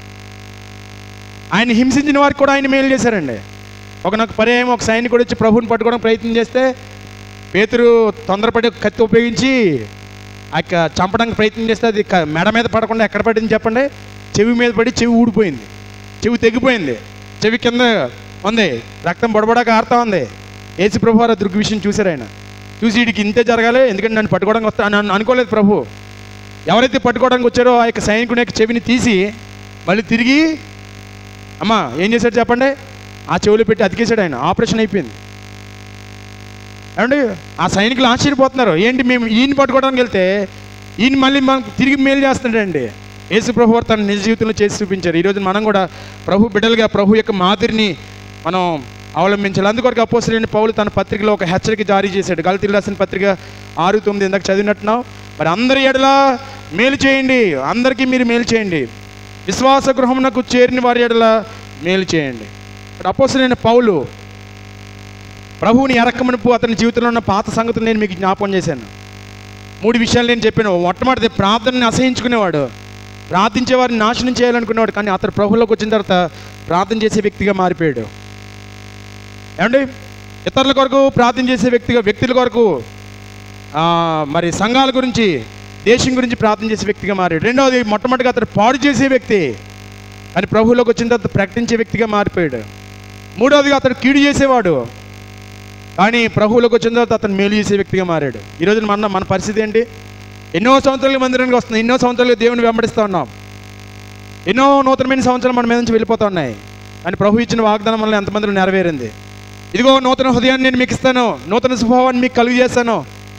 ఆయన హింసించిన వారికి కూడా ఆయన మేలు చేశారండి. నాకు పర్యాయం ఒక సైనికుడు వచ్చి ప్రభువుని పట్టుకోవడానికి ప్రయత్నం చేస్తే పేతురు తొందరపడి కత్తి ఉపయోగించి చంపడానికి ప్రయత్నం చేస్తే అది మెడ మీద పడకుండా ఎక్కడ పడింది చెప్పండి? చెవి మీద పడి చెవి ఊడిపోయింది, చెవి తెగిపోయింది, చెవి కింద ఉంది, రక్తం బొడబొడక ఆడుతూ ఉంది. యేసు ప్రభు వారు దృగ్ విషయం చూశారు. ఆయన చూసి వీడికి ఇంతే జరగాలి, ఎందుకంటే నన్ను పట్టుకోవడానికి వస్తా అని అనుకోలేదు ప్రభు. ఎవరైతే పట్టుకోవడానికి వచ్చారో ఆ యొక్క సైనికుని యొక్క చెవిని తీసి మళ్ళీ తిరిగి అమ్మా ఏం చేశాడు చెప్పండి, ఆ చెవులు పెట్టి అతికేశాడు. ఆయన ఆపరేషన్ అయిపోయింది. ఏమండి ఆ సైనికులు ఆశ్చర్యపోతున్నారు, ఏంటి మేము ఈయన పట్టుకోవడానికి వెళ్తే ఈయన మళ్ళీ మనకు తిరిగి మేలు చేస్తున్నాడండి. యేసు ప్రభు వారు తన నిజ జీవితంలో చేసి చూపించారు. ఈరోజు మనం కూడా ప్రభు బిడ్డలుగా ప్రభు యొక్క మాదిరిని మనం అవలంబించాలి. అందుకొరకు అపోస్తలుడైన పౌలు తన పత్రికలో ఒక హెచ్చరిక జారీ చేశాడు. గలతీయులకు రాసిన పత్రిక 6:9 ఇందాక చదివినట్టున్నావు. మరి అందరి ఎడల మేలు చేయండి, అందరికీ మీరు మేలు చేయండి, విశ్వాస గృహమునకు చేరిన వారి ఎడల మేలు చేయండి. అపోస్తలుడైన పౌలు ప్రభువుని ఎరక్కమనుపు అతని జీవితంలో ఉన్న పాత సంగతులు నేను మీకు జ్ఞాపకం చేశాను. 3 విషయాలు నేను చెప్పాను. మొట్టమొదటి ప్రార్థనని అసహించుకునేవాడు, ప్రార్థించే వారిని నాశనం చేయాలనుకునేవాడు. కానీ అతను ప్రభువులోకి వచ్చిన తర్వాత ప్రార్థన చేసే వ్యక్తిగా మారిపోయాడు. ఏమండి, ఇతరుల కొరకు ప్రార్థన చేసే వ్యక్తుల కొరకు మరి సంఘాల గురించి, దేశం గురించి ప్రార్థన చేసే వ్యక్తిగా మారాడు. రెండవది, మొట్టమొదటిగా అతడు పాడు చేసే వ్యక్తి, కానీ ప్రభువులోకి వచ్చిన తర్వాత ప్రకటించే వ్యక్తిగా మారిపోయాడు. మూడవదిగా అతడు కీడు చేసేవాడు, కానీ ప్రభువులోకి వచ్చిన తర్వాత అతను మేలు చేసే వ్యక్తిగా మారాడు. ఈరోజు మన పరిస్థితి ఏంటి? ఎన్నో సంవత్సరాలుగా మందిరానికి వస్తున్నాం, ఎన్నో సంవత్సరాలుగా దేవుని వెంబడిస్తూ ఉన్నాం, ఎన్నో నూతనమైన సంవత్సరాలు మన మీద నుంచి వెళ్ళిపోతూ ఉన్నాయి, కానీ ప్రభు ఇచ్చిన వాగ్దానం వల్ల ఎంతమందిలో నెరవేరింది? ఇదిగో నూతన హృదయాన్ని నేను మీకు ఇస్తాను, నూతన స్వభావాన్ని మీకు కలుగు చేస్తాను,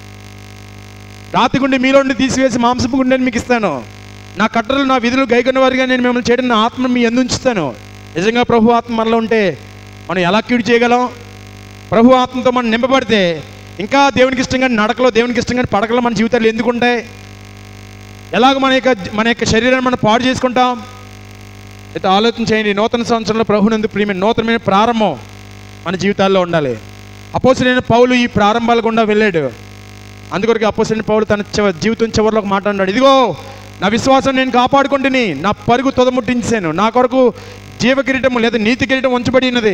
రాతి గుండె మీలో నుండి తీసివేసి మాంసపు గుండెని మీకు ఇస్తాను, నా కట్టడలు నా విధులు గైకొన్న వారిగా నేను మిమ్మల్ని చేయడం, నా ఆత్మను మీ యందు ఉంచుతాను. నిజంగా ప్రభు ఆత్మ మనలో ఉంటే మనం ఎలా కీడు చేయగలం? ప్రభు ఆత్మతో మనం నింపబడితే ఇంకా దేవునికి ఇష్టంగా నడకలో, దేవునికి ఇష్టంగా పడకలో మన జీవితాలు ఎందుకు ఉంటాయి? ఎలాగ మన యొక్క శరీరాన్ని మనం పాడు చేసుకుంటాం? అయితే ఆలోచన చేయండి. నూతన సంవత్సరంలో ప్రభునందు ప్రియమైన నూతనమైన ప్రారంభం మన జీవితాల్లో ఉండాలి. అపోస్తలుడైన పౌలు ఈ ప్రారంభాల గుండా వెళ్ళాడు. అందుకొరకు అపోస్తలుడైన పౌలు తన జీవితం చివరిలో ఒక మాట అన్నాడు, ఇదిగో నా విశ్వాసం నేను కాపాడుకుంటుని, నా పరుగు తొదముట్టించాను, నా కొరకు జీవ కిరీటము లేదా నీతి కిరీటం ఉంచబడినది.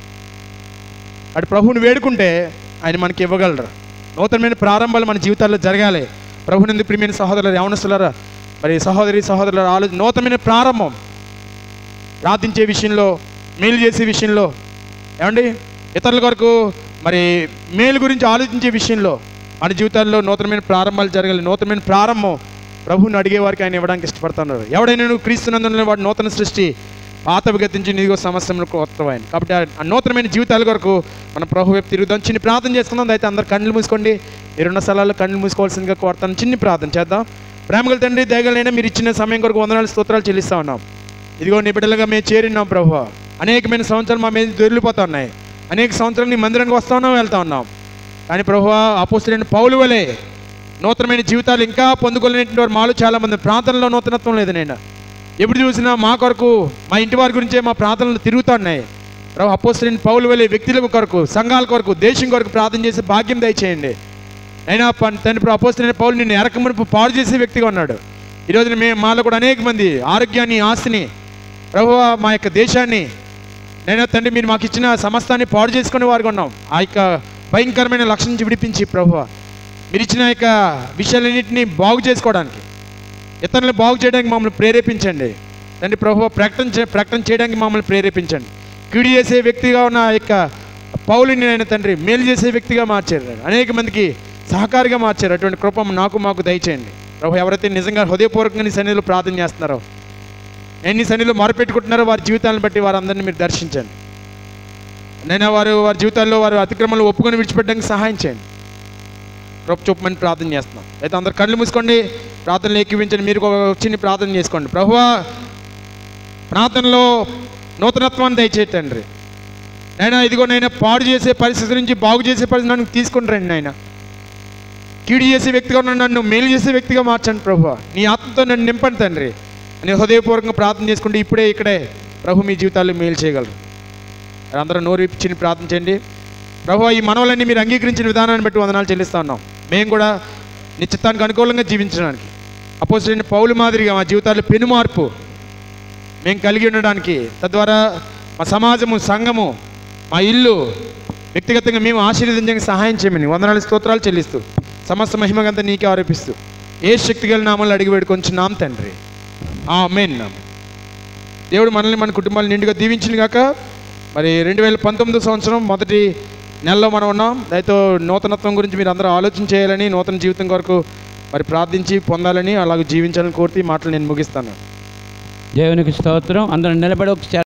అటు ప్రభువుని వేడుకుంటే ఆయన మనకి ఇవ్వగలరు. నూతనమైన ప్రారంభాలు మన జీవితాల్లో జరగాలి. ప్రభునందు ప్రియమైన సహోదరులు, యవనస్తులారా, మరి సహోదరుల ఆలోచన, నూతనమైన ప్రారంభం ప్రార్థించే విషయంలో, మేలు చేసే విషయంలో, ఏమండి ఇతరుల కొరకు మరి మేలు గురించి ఆలోచించే విషయంలో మన జీవితాల్లో నూతనమైన ప్రారంభాలు జరగాలి. నూతనమైన ప్రారంభం ప్రభువుని అడిగే వారికి ఆయన ఇవ్వడానికి ఇష్టపడుతున్నారు. ఎవడైనా నువ్వు క్రీస్తునందున వాడు నూతన సృష్టి, పాతవి గతించి నీదిగో సమస్యలకు కొత్తవాయన. కాబట్టి ఆ నూతనమైన జీవితాల కొరకు మనం ప్రభు వైపు తిరుగుదాం. చిన్న ప్రార్థన చేసుకుందాం. అయితే అందరు కళ్ళు మూసుకోండి. మీరున్న స్థలాల్లో కళ్ళు మూసుకోవాల్సిందిగా కోరుతాను. చిన్ని ప్రార్థన చేద్దాం. ప్రేమగల తండ్రి, దయగలైనా మీరు ఇచ్చిన సమయం కొరకు వందనాలు స్తోత్రాలు చెల్లిస్తూ ఉన్నాం. ఇదిగో నీ బిడ్డలుగా మేము చేరినాం ప్రభు. అనేకమైన సంవత్సరాలు మా మీద దొరికిపోతూ ఉన్నాయి. అనేక సంవత్సరాలు నీ మందిరానికి వస్తూ ఉన్నాం, వెళ్తూ ఉన్నాం. కానీ ప్రభు అపోస్తలుడైన పౌలు వలె నూతనమైన జీవితాలు ఇంకా పొందుకోలేనటువంటి వారు మాలో చాలామంది. ప్రార్థనలో నూతనత్వం లేదు. నేను ఎప్పుడు చూసినా మా కొరకు, మా ఇంటి వారి గురించే మా ప్రార్థనలు తిరుగుతూ ఉన్నాయి. ప్రభు అపోస్తలుడైన పౌలు వలె వ్యక్తుల కొరకు, సంఘాల కొరకు, దేశం కొరకు ప్రార్థన చేసే భాగ్యం దయచేయండి. అయినా తండ్రి ప్రభు అపోస్తలుడైన పౌలు నిన్ను ఎరకమునుపు పాడు చేసే వ్యక్తిగా ఉన్నాడు. ఈరోజు మాలో కూడా అనేక మంది ఆరోగ్యాన్ని, ఆస్తిని, ప్రభు మా యొక్క దేశాన్ని, నైనా తండ్రి మీరు మాకు ఇచ్చిన సమస్తాన్ని పాడు చేసుకునే వారుగా ఉన్నాం. ఆ యొక్క భయంకరమైన లక్ష్యం నుంచి విడిపించి ప్రభు మీరు ఇచ్చిన యొక్క విషయాలన్నింటినీ బాగు చేసుకోవడానికి, ఇతరులను బాగు చేయడానికి మమ్మల్ని ప్రేరేపించండి తండ్రి. ప్రభు ప్రకటన చేయడానికి మమ్మల్ని ప్రేరేపించండి. కీడు చేసే వ్యక్తిగా ఉన్న యొక్క పౌలుని అయిన తండ్రి మేలు చేసే వ్యక్తిగా మార్చారు, అనేక మందికి సహకారిగా మార్చారు. అటువంటి కృప మాకు దయచేయండి ప్రభు. ఎవరైతే నిజంగా హృదయపూర్వకంగా నీ సన్నిధిలో ప్రార్థన చేస్తున్నారో, ఎన్ని సన్నిధిలో మొరపెట్టుకుంటున్నారో వారి జీవితాలను బట్టి వారందరినీ మీరు దర్శించండి. నైనా వారి జీవితాల్లో వారి అతిక్రమణలు ఒప్పుకొని విడిచిపెట్టడానికి సహాయం చేయండి. కృప చూపమని ప్రార్థన చేస్తున్నాం. అయితే అందరు కళ్ళు మూసుకోండి, ప్రార్థనలు ఎక్కివించండి. మీరు వచ్చి ప్రార్థన చేసుకోండి. ప్రభువా, ప్రార్థనలో నూతనత్వాన్ని దయచేయండి నైనా. ఇదిగో నైనా పాడు చేసే పరిస్థితి నుంచి బాగు చేసే పరిస్థితి నన్ను తీసుకుని రండి నాయన. కీడు చేసే వ్యక్తిగా నన్ను మేలు చేసే వ్యక్తిగా మార్చండి ప్రభువా. నీ ఆత్మతో నన్ను నింపండి తండ్రి అని హృదయపూర్వకంగా ప్రార్థన చేసుకుంటే ఇక్కడే ప్రభు మీ జీవితాల్లో మేలు చేయగలరు. అందరూ నోరు విప్పించి ప్రార్థించండి. ప్రభువా, ఈ మనవలన్నీ మీరు అంగీకరించిన విధానాన్ని బట్టి వందనాలు చెల్లిస్తూ ఉన్నాం. మేము కూడా నీ చిత్తానికి అనుకూలంగా జీవించడానికి, అపోస్తలుడైన పౌలు మాదిరిగా మా జీవితాల్లో పెను మార్పు మేము కలిగి ఉండడానికి, తద్వారా మా సమాజము, సంఘము, మా ఇల్లు, వ్యక్తిగతంగా మేము ఆశీర్వదించడానికి సహాయం చేయమని వందనాలు స్తోత్రాలు చెల్లిస్తూ సమస్త మహిమగంతా నీకే ఆరోపిస్తూ ఏ శక్తి గల నామాలు అడిగి వేడుకొంచున్నాం తండ్రి. ఆమేన్. దేవుడు మనల్ని, మన కుటుంబాలను నిండుగా దీవించింది గాక. మరి 2019 సంవత్సరం మొదటి నెలలో మనం ఉన్నాం. దయతో నూతనత్వం గురించి మీరు అందరూ ఆలోచన చేయాలని, నూతన జీవితం కొరకు మరి ప్రార్థించి పొందాలని, అలాగే జీవించాలని కోరుతూ మాటలు నేను ముగిస్తాను. దేవునికి స్తోత్రం. అందరూ నిలబడి